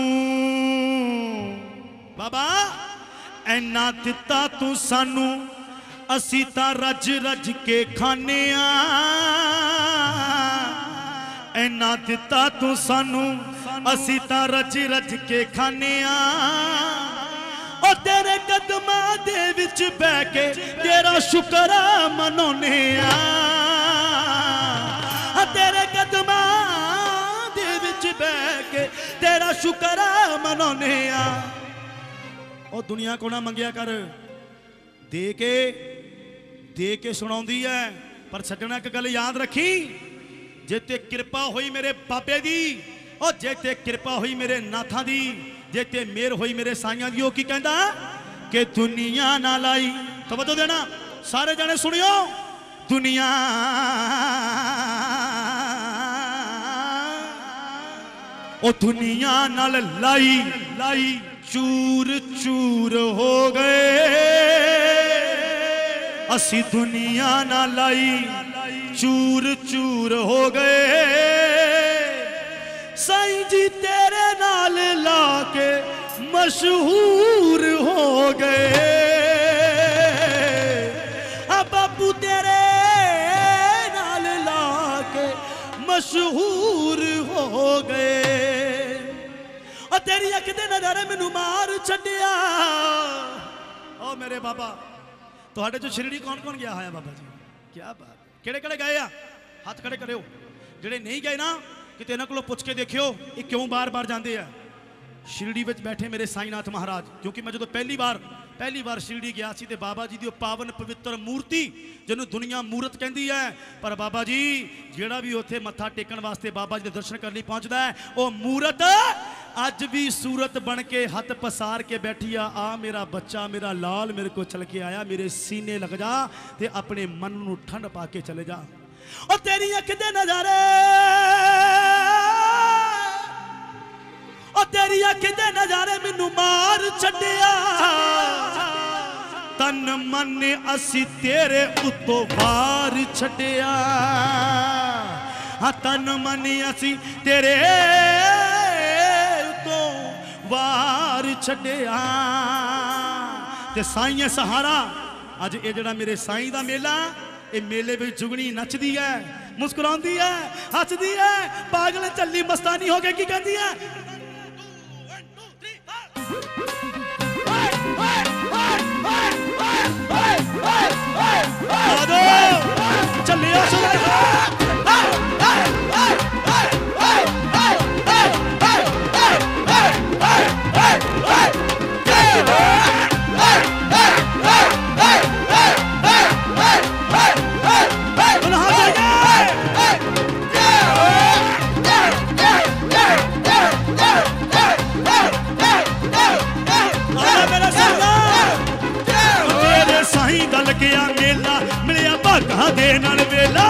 बाबा ऐना दिता तू सानू असी ता रज रज के खाने ऐना दिता तू सानू असी ता रज रज के खाने ओ तेरे कदमां दे विच बह के तेरा शुक्र मनाउने तेरे कदमां दे विच बह के तेरा शुक्र मनाउने ओ दुनिया को ना मंगिया कर दे के सुनाउंदी है पर छड्डना एक गल याद रखी जे ते कृपा हुई मेरे बाबे दी और जे ते कृपा हुई मेरे नाथा दी जे ते मेहर हुई मेरे साइयां दी की कहंदा कि दुनिया ना लाई तवज्जो देना सारे जाने सुनियो दुनिया ओ दुनिया नाल लाई लाई चूर चूर हो गए असी दुनिया ना लाई चूर चूर हो गए साईं जी तेरे नाल लाके मशहूर हो गए बापू तेरे नाल लाके मशहूर हो गए और तेरी अख दे नज़ारे मैनू मार छड्डिया ओ मेरे बाबा तुहाडे चो शिरडी कौन कौन गया है बाबा जी क्या बात केड़े केड़े गए आ हाथ खड़े करो जेड़े नहीं गए ना किते इन्हां कोलों पुछ के देखियो ये क्यों बार बार जाते हैं शिरडी विच बैठे मेरे साईनाथ महाराज क्योंकि मैं जो पहली बार शिरडी गया सी ते बाबा जी दी पावन पवित्र मूर्ति जिन्हों दुनिया मूरत कहती है पर बाबा जी जेड़ा भी उत्थे मत्था टेकन वास्ते बाबा जी दे दर्शन करने पहुंचता है वो मूरत अज भी सूरत बन के हथ पसार के बैठी आ मेरा बच्चा मेरा लाल मेरे को चल के आया मेरे सीने लग जा ते अपने मन नूं ठंड पा के चले जा और तेरी अख दे नज़ारे और तेरी अख दे नज़ारे मैनू मार छड्डिया तन मन असी तेरे उत्तों वार छड्डिया हाँ तन मन असी तेरे उत्तों वार छड्डिया ते साईं सहारा अज ये जड़ा मेरे साईं दा मेला ये मेले में जुगनी नचदी है मुस्कुराती है हसदी है पागल चली मस्तानी हो गई की कहती है चलिए गया मेला मिलिया भागा दे नाल वेला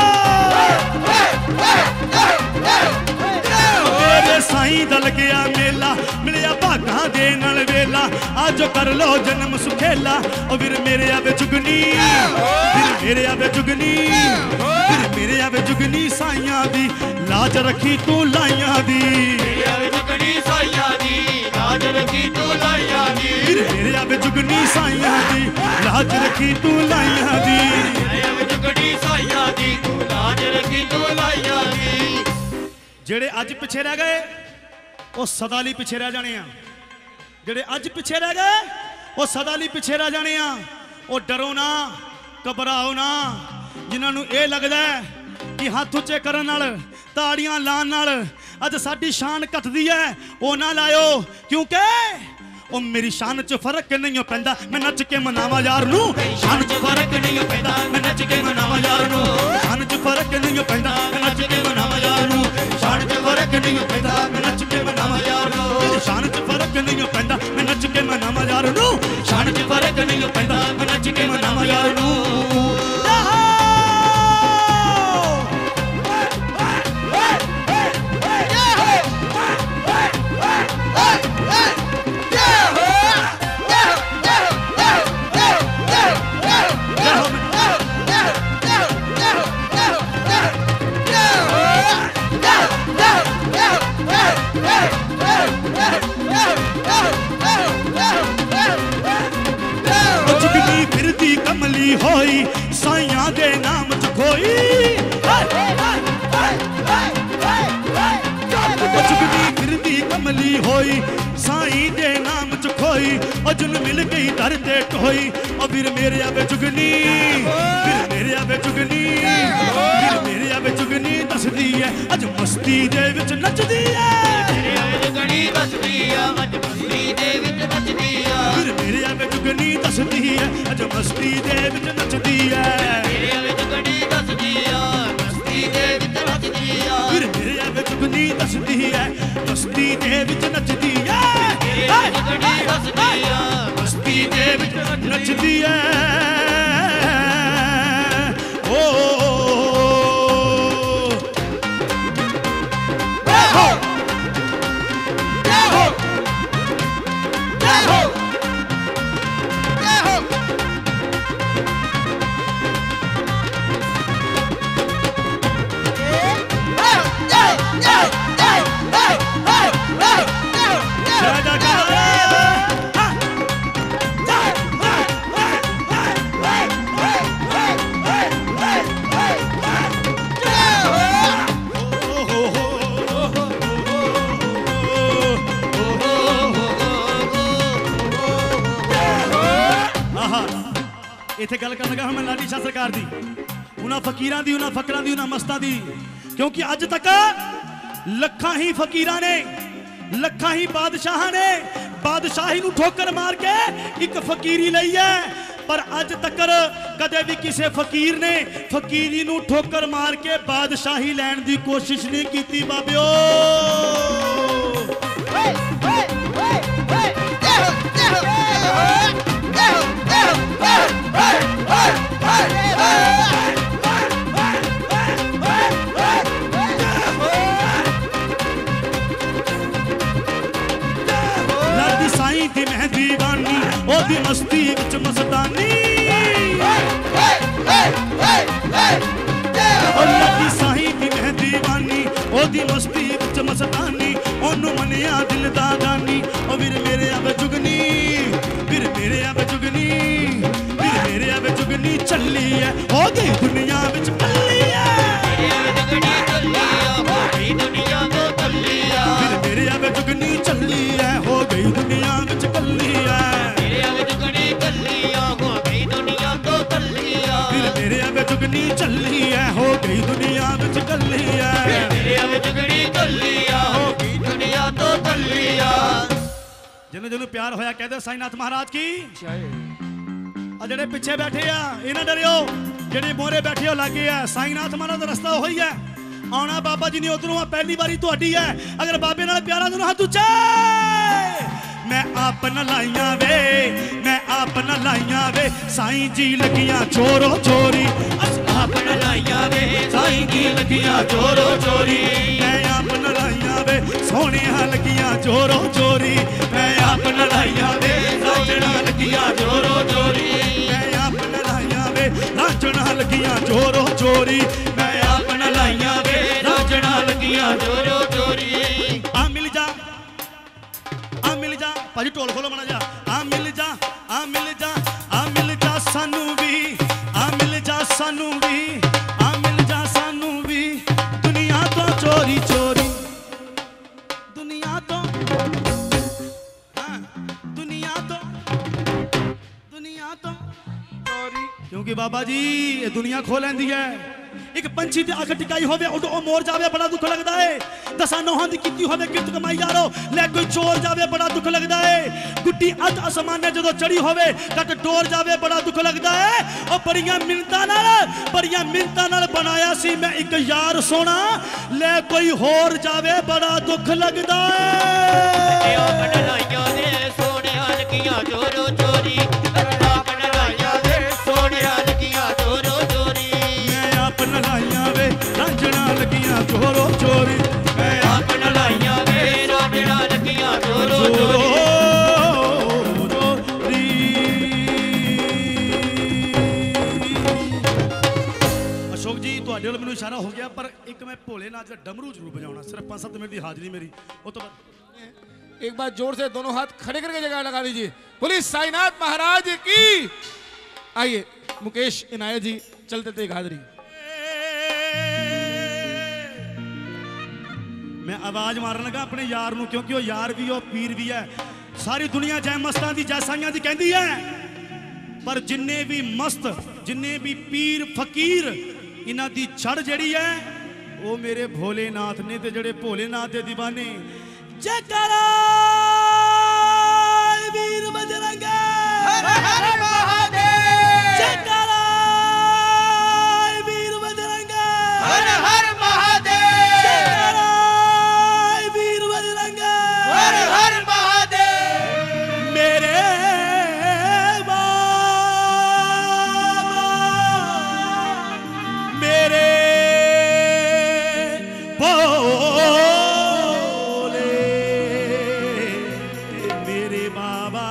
मेरे साईं दल गया मेला मिलिया भागा दे नाल वेला आज कर लो जन्म सुखेला ओ वीर मेरे आवे जुगनी वीर मेरे आवे जुगनी वीर मेरे आवे जुगनी साईयां दी लाज रखी तू लाइयां दी मेरे आवे जुगनी साईयां दी लाज रखी तू लाइयां दी वीर मेरे आवे जुगनी साईयां दी लाज रखी तू लाइयां दी मेरे आवे जुगनी साईयां दी लाज रखी तू लाइयां दी जेड़े अज पिछे रह गए वो सदा लई पिछे रह जाने आ जेड़े अज पिछे रह गए वो सदा लई पिछे रह जाने आ वो डरो ना घबराओ ना जिन्होंने ये लगता है कि हाथ उच्चे करन नाल ताड़ियां लान नाल अज साडी शान घटदी है वो ना लायो क्योंकि ओ मेरी शान च फर्क नहीं पैंदा मैं नच के मनावा यार नू शान च फर्क नहीं पैंदा मैं नच के मनावा यार नू शान च फर्क नहीं पैंदा मैं नच के मनावा यार नू शान च फर्क नहीं पैंदा मैं नच के मनावा यार नू शान च फर्क नहीं पैंदा मैं नच के मनावा यार नू शान च फर्क नहीं पैंदा मैं नच के मनावा यार नू फिरती कमली होई साइयां दे नाम च खोई फिरती कमली होई साई दे नाम च खोई अजुन मिल गई दर ते टोई और फिर मेरे आवे जुगनी फिर मेरे आवे जुगनी फिर मेरे आवे जुगनी दसदी है अज मस्ती दे विच नचदी है मेरे आवे जुगनी दसदी है अज मस्ती दे विच नचदी है फिर मेरे आवे जुगनी दसदी है अज मस्ती दे विच नचदी है मेरे आवे जुगनी दसदी है मस्ती दे विच नचदी है फिर मेरे आवे जुगनी दसदी है मस्ती दे विच नचदी है मेरे आवे जुगनी दसदी है मस्ती दे विच नचदी है ओ इत्थे गल कर लगा मैं लाडी शाह सरकार दी, उन्हां फकीरां दी, उन्हां फकरां दी, उन्हां मस्तां दी, क्योंकि अज तक लखां ही फकीरां ने, लखां ही बादशाहां ने बादशाही नूं ठोकर मार के एक फकीरी लई है, पर अज तक कदे भी किसी फकीर ने फकीरी नूं ठोकर मार के बादशाही लैण दी कोशिश नहीं की। बाबिओ लदी साईं दी मेहंदी गानी ओदी मस्ती विच मस्तानी, लदी साईं दी मेहंदी गानी ओदी मस्ती विच मस्तानी, ओनू मनिया दिल दा गानी, ओ वीर मेरे अब जुगनी, वीर मेरे अब जुगनी, वीर मेरे अब जुगनी चली है हो गई दुनिया विच पल्ली है, वीर मेरे अब जुगनी चली है हो गई दुनिया विच पल्ली है, वीर मेरे अब जुगनी चली है हो गई दुनिया विच कल्ली है, जिन्हें जिन्हें प्यार होया कहते साईनाथ महाराज की। आ जेड़े पिछे बैठे आ इन्हें डरियो, जेड़े मोरे बैठे हो लागे है, साईनाथ महाराज रास्ता वही है, आना बाबा जी ने उधरों पहली बारी तुहाडी है, अगर बाबे नाल प्यारा दोनों हाथ उच्चे, मैं आप न लाइया वे, मैं आप न लाइया वे, साईं जी लगियां चोरो चोरी, आप न लाइया वे, साईं जी लगियां चोरो चोरी, मैं आप न लाइया वे, सोने लगियां चोरो चोरी, मैं आप न लाइया वे, रांझणा लगियां चोरो चोरी, मैं आप न लाइया वे, रांझणा लगियां चोरो चोरी, मैं आप न लाइया वे, रांझणा लगियां चोरो चोरी। आ मिल जा, आ मिल जा भाजी ढोल खोलो मना जा, आ मिल जा, आ मिल जा, आ मिल जा सानू भी, आ मिल जा सानू भी, आ मिल जा सानू भी, दुनिया तो चोरी चोरी, दुनिया तो दुनिया तो दुनिया तो चोरी, क्योंकि बाबा जी ये दुनिया खो लेंदी है, एक पंछी दी अख टिकाई होवे उडो मोर जावे बड़ा दुख लगता है, दसा नौहां दी कीती होवे कित कमाई यारो ले कोई चोर जावे बड़ा दुख लगता है, गुड्डी अज आसमाने जदों चढ़ी होवे कट डोर जावे बड़ा दुख लगता है, ओ बड़ियां मिन्नतां नाल बनाया सी मैं एक यार सोना ले कोई होर जावे बड़ा दुख लगता है, अपना लाइया दे सोने लगियां चोरो चोरी, अपना लाइया दे सोने लगियां चोरो चोरी, अपना लाइया वे रांझणा लगियां चोरो चोरी, मैं अपना लाइया वे रांझणा लगियां चोरो चोरी। अशोक जी तुहाडे वाल मैनूं इशारा हो गया, पर एक मैं भोलेनाथ दा डमरू जरूर बजाउणा, सिर्फ 5-7 मिनट की हाजिरी मेरी, वो तो एक बार जोर से दोनों हाथ खड़े करके जगह लगा दीजिए, बोलिए साईनाथ महाराज की। आइए मुकेश इनायत जी चलते थे हाजिरी। मैं आवाज मारन लगा अपने यार नूं, क्योंकि वो यार भी हो पीर भी है, सारी दुनिया जय मस्तां दी जय साईयां दी कहती है, पर जिन्ने भी मस्त जिन्ने भी पीर फकीर इन्हां दी जड़ जड़ी है वो मेरे भोलेनाथ ने, ते जड़े भोलेनाथ दे दीवाने जयकारा वीर बजरंगा हर हर महादेव, जयकारा वीर बजरंगा हर हर महादेव, जयकारा वीर बजरंगा हर हर महादेव, मेरे मेरे भोले मेरे बाबा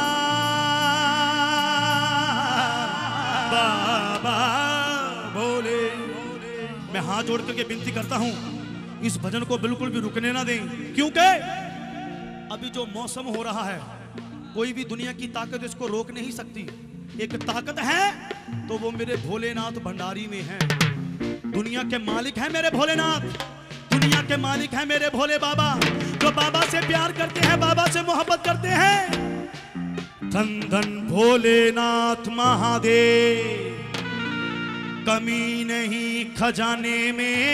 बाबा भोले। मैं हाथ जोड़ करके विनती करता हूं इस भजन को बिल्कुल भी रुकने ना दें, क्योंकि अभी जो मौसम हो रहा है कोई भी दुनिया की ताकत इसको रोक नहीं सकती। एक ताकत है तो वो मेरे भोलेनाथ भंडारी में है। दुनिया के मालिक है मेरे भोलेनाथ, दुनिया के मालिक है मेरे भोले बाबा, जो बाबा से प्यार करते हैं, बाबा से मोहब्बत करते हैं। धन धन भोलेनाथ महादेव, कमी नहीं खजाने में,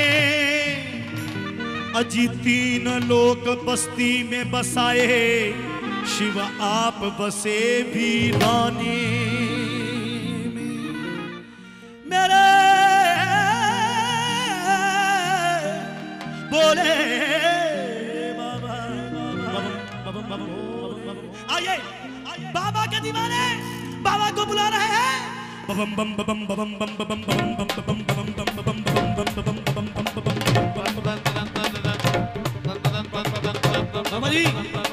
अजी 3 लोक बस्ती में बसाए, शिव आप बसे वीराने में। मेरे बोले बाबा, आइए बाबा के दीवाने बाबा को बुला रहे हैं। बम बम बम बम बम बम बम बम बम बम बम बम बाबा जी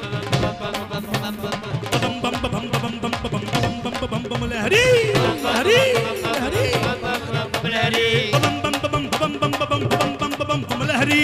हरी हरी हरी हरी हरी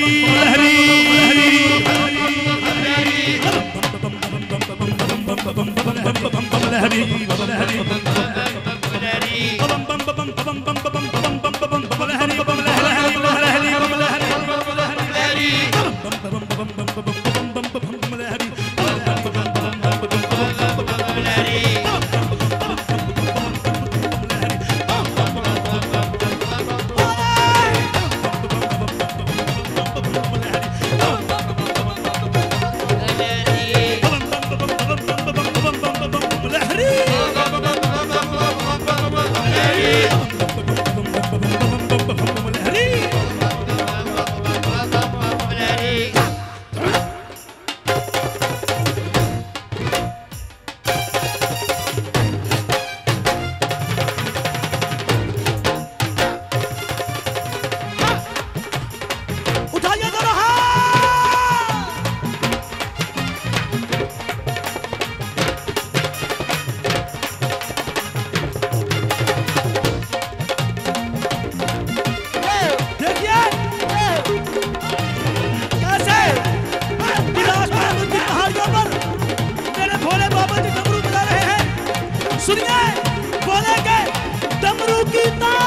सुनिए बोलेंगे डमरू की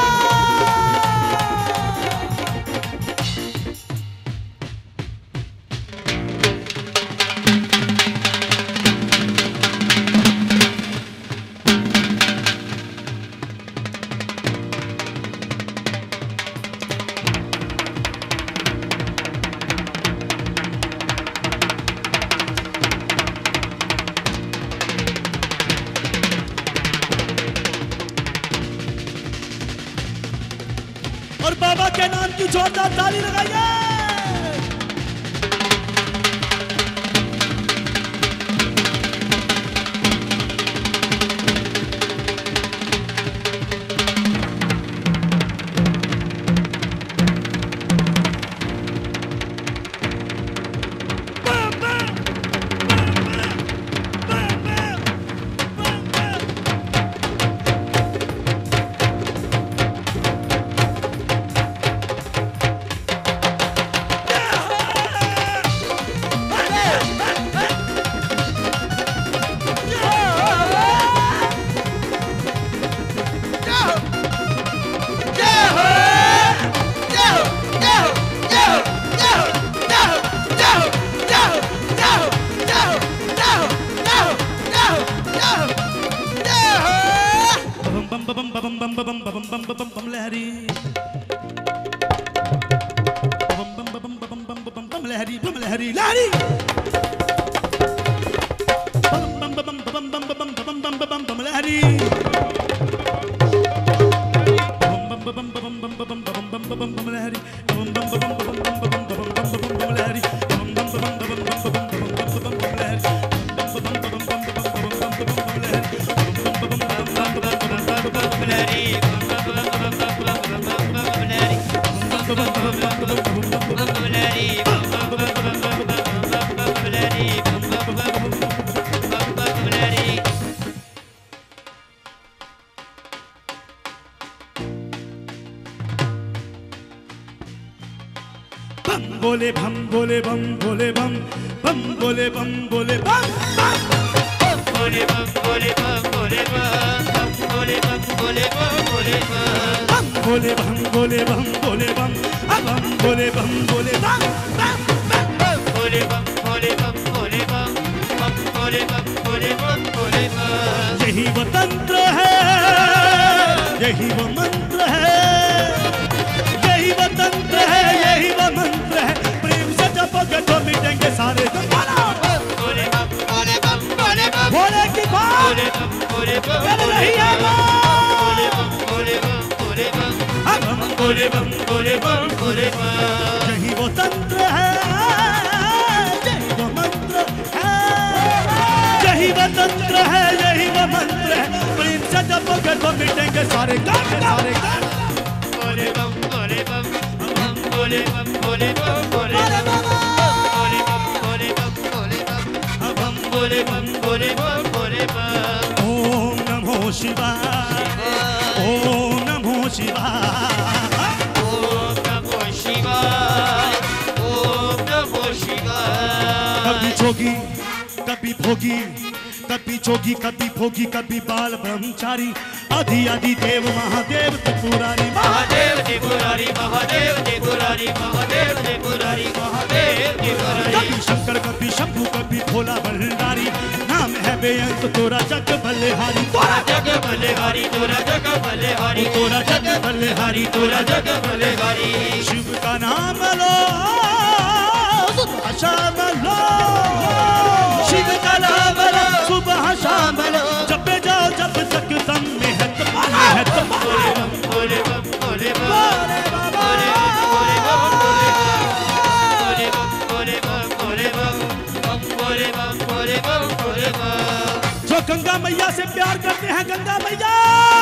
और बाबा के नाम की जोरदार ताली लगाइए। बोले बम बोले बम बोले बम बम बोले बम बोले बम बम बोले बम बोले बम बोले बम बोले बम बोले बम बोले बम बोले बम बोले बम बोले बम बम बोले बम बोले बम बम बोले बम बोले बम बोले बम बम बोले बम बोले बम बोले बम यही वो मंत्र है, यही वो तंत्र है, यही वो मंत्र है। प्रेम से जपोगे तो मिटेंगे सारे दुख। बोले बम बोले बम बोले बम भोले की बात बोले बम कर रही है बोले बम बोले बम बोले बम बोले बम बोले बम बोले बम। यही वो तंत्र है, यही वो मंत्र है, यही वो तंत्र है, यही वो मंत्र है। प्रेम से जपोगे तो मिटेंगे सारे काम, सारे काम। बोले बम बोले बम बम बोले बम बोले बम बोले बम बोले बम बोले बम बोले बम बम बोले बम बोले बम बोले बम। ओम नमो शिवाय, ओम नमो शिवाय। ओम नमो शिवाय, ओम नमो शिवाय। कभी जोगी कभी भोगी, कभी जोगी कभी भोगी, कभी बाल ब्रह्मचारी। आदि आदि देव महादेव त्रिपुरारी, महादेव त्रिपुरारी, महादेव त्रिपुरारी, महादेव त्रिपुरारी, महादेव त्रिपुरारी। कभी शंकर कभी शंभू कभी भोला भंडारी। नाम है बेअंत तोरा जग बलिहारी, तोरा जग बलिहारी, तोरा जग बलिहारी, तोरा जग बलिहारी, तोरा जग बलिहारी। शिव का नाम लो सुबह शाम लो, शिव का नाम लो सुबह शाम लो। जपे जाओ जब तक दम में है, है तो बोले बम बोले बम बोले बम बोले बम बोले बम बोले बम बोले बम बोले बम बम बोले बम बोले बम बोले बम। जो गंगा मैया से प्यार करते हैं, गंगा मैया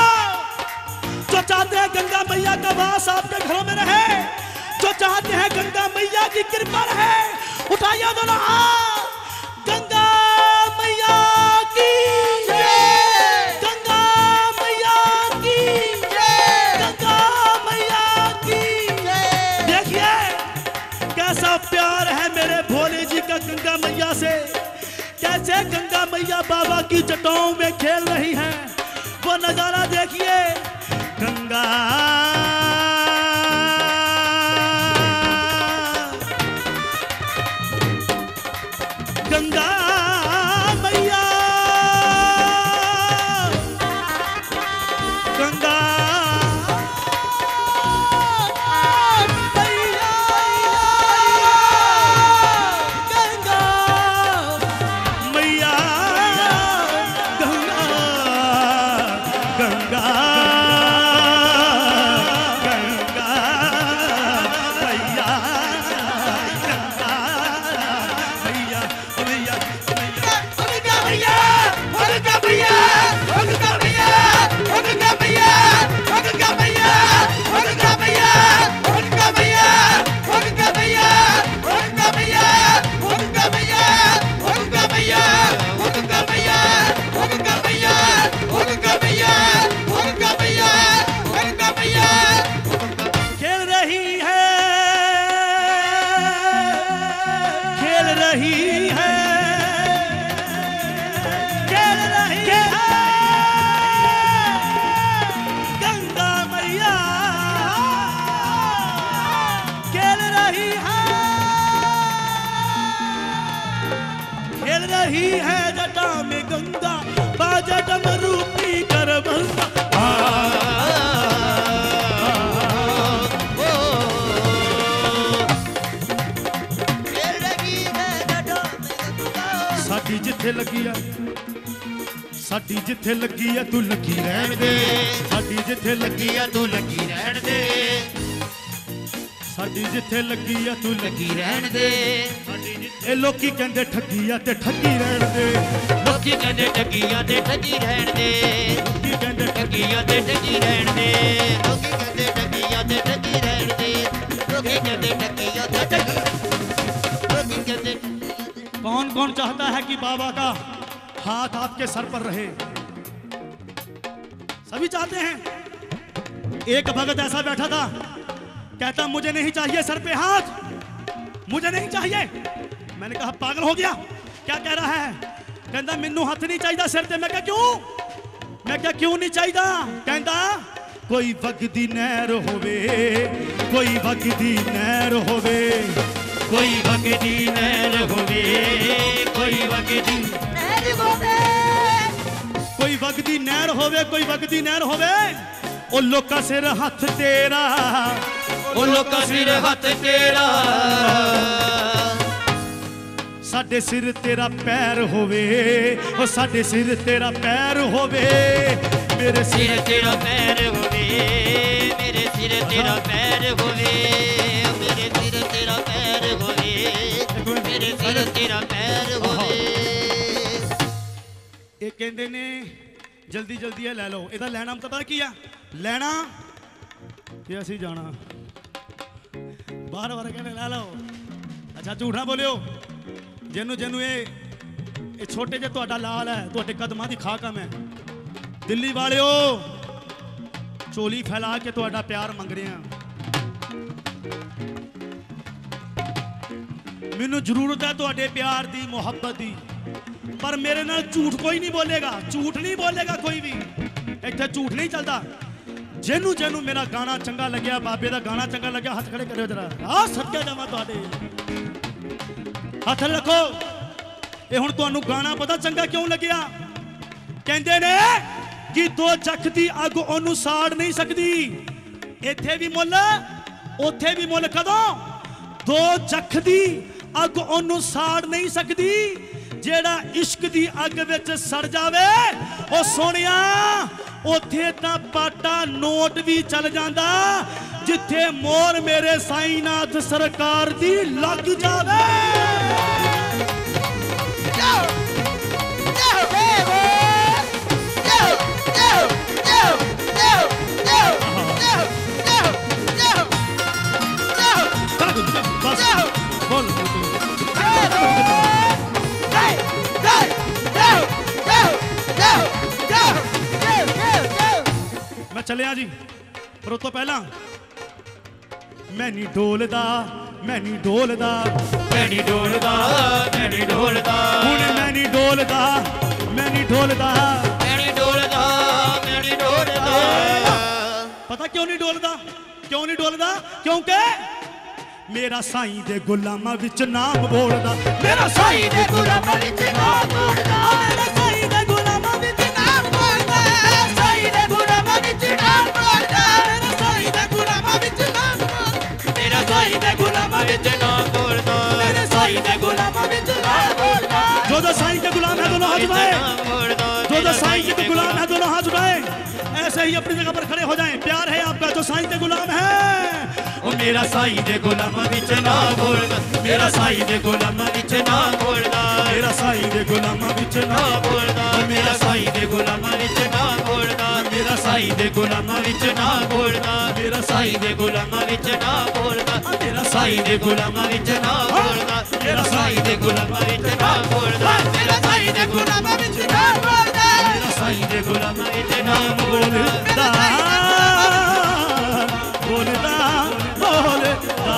जो चाहते हैं गंगा मैया का वास आपके घरों में रहे, जो चाहते हैं गंगा मैया की कृपा रहे, उठाइए दोनों हाथ। गंगा मैया की जय, गंगा मैया की जय, गंगा मैया की जय। देखिए कैसा प्यार है मेरे भोले जी का गंगा मैया से, कैसे गंगा मैया बाबा की जटाओं में खेल रही हैं। वो नजारा देखिए। गंगा गंगा मैया, गंगा मैया, गंगा मैया, गंगा गंगा गंगा मैया, गंगा मैया, मैया मैया गंगा मैया, गंगा मैया, गंगा मैया, गंगा मैया, गंगा मैया, गंगा मैया, गंगा मैया, गंगा मैया, गंगा मैया, गंगा मैया, गंगा मैया, गंगा मैया, गंगा मैया, गंगा मैया, गंगा मैया। खेल रही है, खेल रही है, खेल रही है गंगा मैया, खेल रही है, खेल रही है जटा में गंगा, बाजे डमरू पी कर बंगा। साडी जिथे लगी है, साडी जिथे लगी है तू लगी रहन दे, साडी जिथे लगी है तू लगी रहन दे, साडी जिथे लगी है तू लगी रहन दे। ए लोकी कहंदे ठगी है ते ठगी रहन दे, लोकी कहंदे ठगीਆਂ ते ठगी रहन दे, लोकी कहंदे ठगीਆਂ ते ठगी रहन दे, लोकी कहंदे ठगीਆਂ ते ठगी रहन दे, लोकी कहंदे ठगीਆਂ ते ठगी, लोकी कहंदे। कौन कौन चाहता है कि बाबा का हाथ आपके सर पर रहे? सभी चाहते हैं। एक भगत ऐसा बैठा था, कहता मुझे नहीं चाहिए सर पे हाथ, मुझे नहीं चाहिए। मैंने कहा पागल हो गया, क्या कह रहा है? कहता मैनू हाथ नहीं चाहिए सिर ते। मैं क्या क्यों? मैं क्या क्यों नहीं चाहिए? कहता कोई वगदी नहर होवे, कोई वगदी नहर होवे, कोई वगदी नहर होवे, कोई वगदी नहर होवे, कोई वगदी नहर होवे, कोई वगदी नहर होवे। ओ लोका सिर हथ तेरा, ओ लोका सिर हथ तेरा, साडे सिर तेरा पैर होवे, ओ साडे सिर तेरा पैर होवे, मेरे सिर तेरा पैर होवे, मेरे सिर तेरा पैर होवे, मेरे सिर तेरा पैर होवे, मेरे सिर तेरा पैर होवे। ये कहते ने जल्दी जल्दी है लै लो, ਇਹਦਾ ਲੈਣਾ ਮਤਲਬ ਪਤਾ ਕੀ ਆ, ਲੈਣਾ ਤੇ ਅਸੀਂ ਜਾਣਾ, ਬਾਰ ਬਾਰ ਕਹਿੰਦੇ ਲੈ ਲਓ। ਅੱਛਾ ਝੂਠ ਨਾ ਬੋਲਿਓ, ਜਿਹਨੂੰ ਜਿਹਨੂੰ ਇਹ ਛੋਟੇ ਜਿਹੇ ਤੁਹਾਡਾ ਲਾਲ ਹੈ, ਤੁਹਾਡੇ ਕਦਮਾਂ ਦੀ ਖਾਕ ਆ ਮੈਂ। ਦਿੱਲੀ ਵਾਲਿਓ ਝੋਲੀ ਫੈਲਾ ਕੇ ਤੁਹਾਡਾ ਪਿਆਰ ਮੰਗ ਰਹੇ ਆ, ਮੈਨੂੰ ਜ਼ਰੂਰਤ ਹੈ ਤੁਹਾਡੇ ਪਿਆਰ ਦੀ, ਮੁਹੱਬਤ ਦੀ, पर मेरे नाल झूठ कोई नहीं बोलेगा, झूठ नहीं बोलेगा कोई भी, इत्थे झूठ नहीं चलता। जेनू जेनू मेरा गाना चंगा लग्या, बाबे दा गाना चंगा लग्या, हाथ खड़े करो जरा, आ सदके जावां तुहाडे, हाथ रखो। ये हुण तुहानू गाना पता चंगा क्यों लग्या? कहंदे ने कि दो जख दी अग ओनू साड़ नहीं सकदी, इत्थे भी मुल उत्थे भी मुल, कदों? दो जख दी अग ओनू साड़ नहीं सकदी, जेड़ा इश्क दी अग विच सड़ जावे ओ सोनिया, उथे तां पाटा नोट भी चल जांदा, जिथे मोर मेरे साईनाथ सरकार दी लग जावे। मैं चलिया जी, पर उस तो पहला मैं नहीं डोलदा, मैं नहीं डोलदा, मैं नहीं डोलदा, मैं नहीं डोलदा, हुण मैं नहीं डोलदा, मैं नहीं डोलदा, मैं नहीं डोलदा, मैं नहीं डोलदा। पता क्यों नहीं डोलदा? क्यों नहीं डोलदा? क्योंकि मेरा साईं दे गुलामां विच नाम बोलदा, मेरा साईं दे गुलामां विच नाम बोलदा, मेरा साईं दे गुलामां विच नाम बोलदा, साईं दे गुलामां विच नाम बोलदा, मेरा साईं दे गुलामां विच नाम बोलदा, मेरा साईं दे गुलामां विच नाम बोलदा, मेरे साईं दे गुलामां विच नाम बोलदा। जो साईं के गुलाम है दोनों हाथ उठाए, जो साईं के गुलाम है दोनों हाथ उठाए, ऐसे ही अपनी जगह पर खड़े हो जाएं। प्यार है आपका जो साईं के गुलाम है, ओ मेरा साईं दे गुलामां विच नाम बोलदा, मेरा साईं दे गुलामां विच नाम बोलदा, मेरा साईं दे गुलामां विच नाम बोलदा, मेरा साईं दे गुलामां विच नाम बोलदा, मेरा साईं दे गुलामां विच नाम बोलदा, मेरा साईं दे गुलामां विच नाम बोलदा, मेरा साईं दे गुलामां विच नाम बोलदा, मेरा साईं दे गुलामां विच नाम बोलदा, मेरा साईं दे गुलामां विच नाम बोलदा, मेरा साईं दे गुलामां विच नाम बोलदा, बोलदा बोलदा।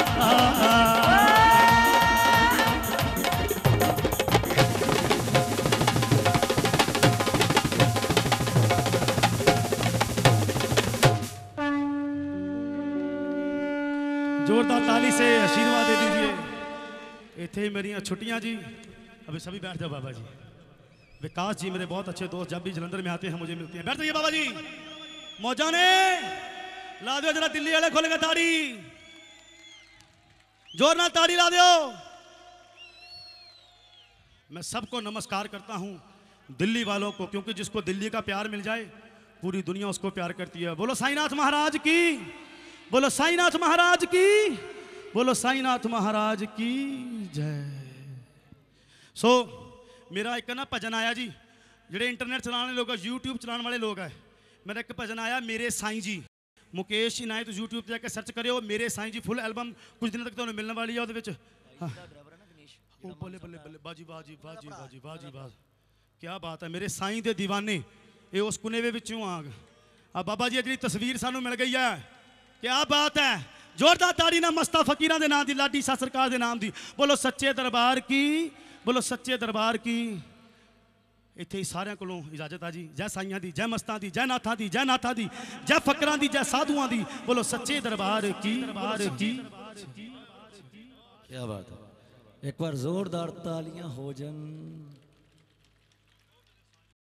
जोरदार ताली से आशीर्वाद दे दीजिए। इतने मेरी छुट्टियां जी, अभी सभी बैठ जाओ बाबा जी। विकास जी मेरे बहुत अच्छे दोस्त, जब भी जलंधर में आते हैं मुझे मिलते हैं। बैठ जाइए बाबा जी। मौजा ने ला दो जरा, दिल्ली वाले खोलेगा ताड़ी, जोर ना ताड़ी ला दो। मैं सबको नमस्कार करता हूं, दिल्ली वालों को, क्योंकि जिसको दिल्ली का प्यार मिल जाए पूरी दुनिया उसको प्यार करती है। बोलो साईनाथ महाराज की, बोलो साईनाथ महाराज की, बोलो साईनाथ महाराज की जय। मेरा एक ना भजन आया जी, ਜਿਹੜੇ इंटरनेट चलाने लोग, यूट्यूब चलाने वाले लोग है, मेरा एक भजन आया मेरे साईं जी, मुकेश इनायत यूट्यूब पे जाकर सर्च करियो मेरे साईं जी, फुल एल्बम कुछ दिनों तक तो मिलने वाली है। बल्ले बल्ले बल्ले, बाजी बाजी बाजी बाजी बाजी बाज, क्या बात है। मेरे साईं दे दीवाने ये उस कुनेवे विचों आ बाबा जी जी तस्वीर सानू मिल गई है, क्या बात है। जोरदार ताड़ी ना मस्ता फकीरां दे नाम दी, लाडी सा सरकार दे नाम दी। बोलो सच्चे दरबार की, बोलो सच्चे दरबार की। इत्थे ही सारिਆਂ ਕੋਲੋਂ इजाजत आ जी। जय साइयां दी, जय मस्तां दी, जय नाथां दी, जय नाथां दी, जय फकरां दी, जय साधुआं दी। बोलो सच्चे दरबार की, दरबार की। क्या बात है, एक बार जोरदार तालियां हो जान।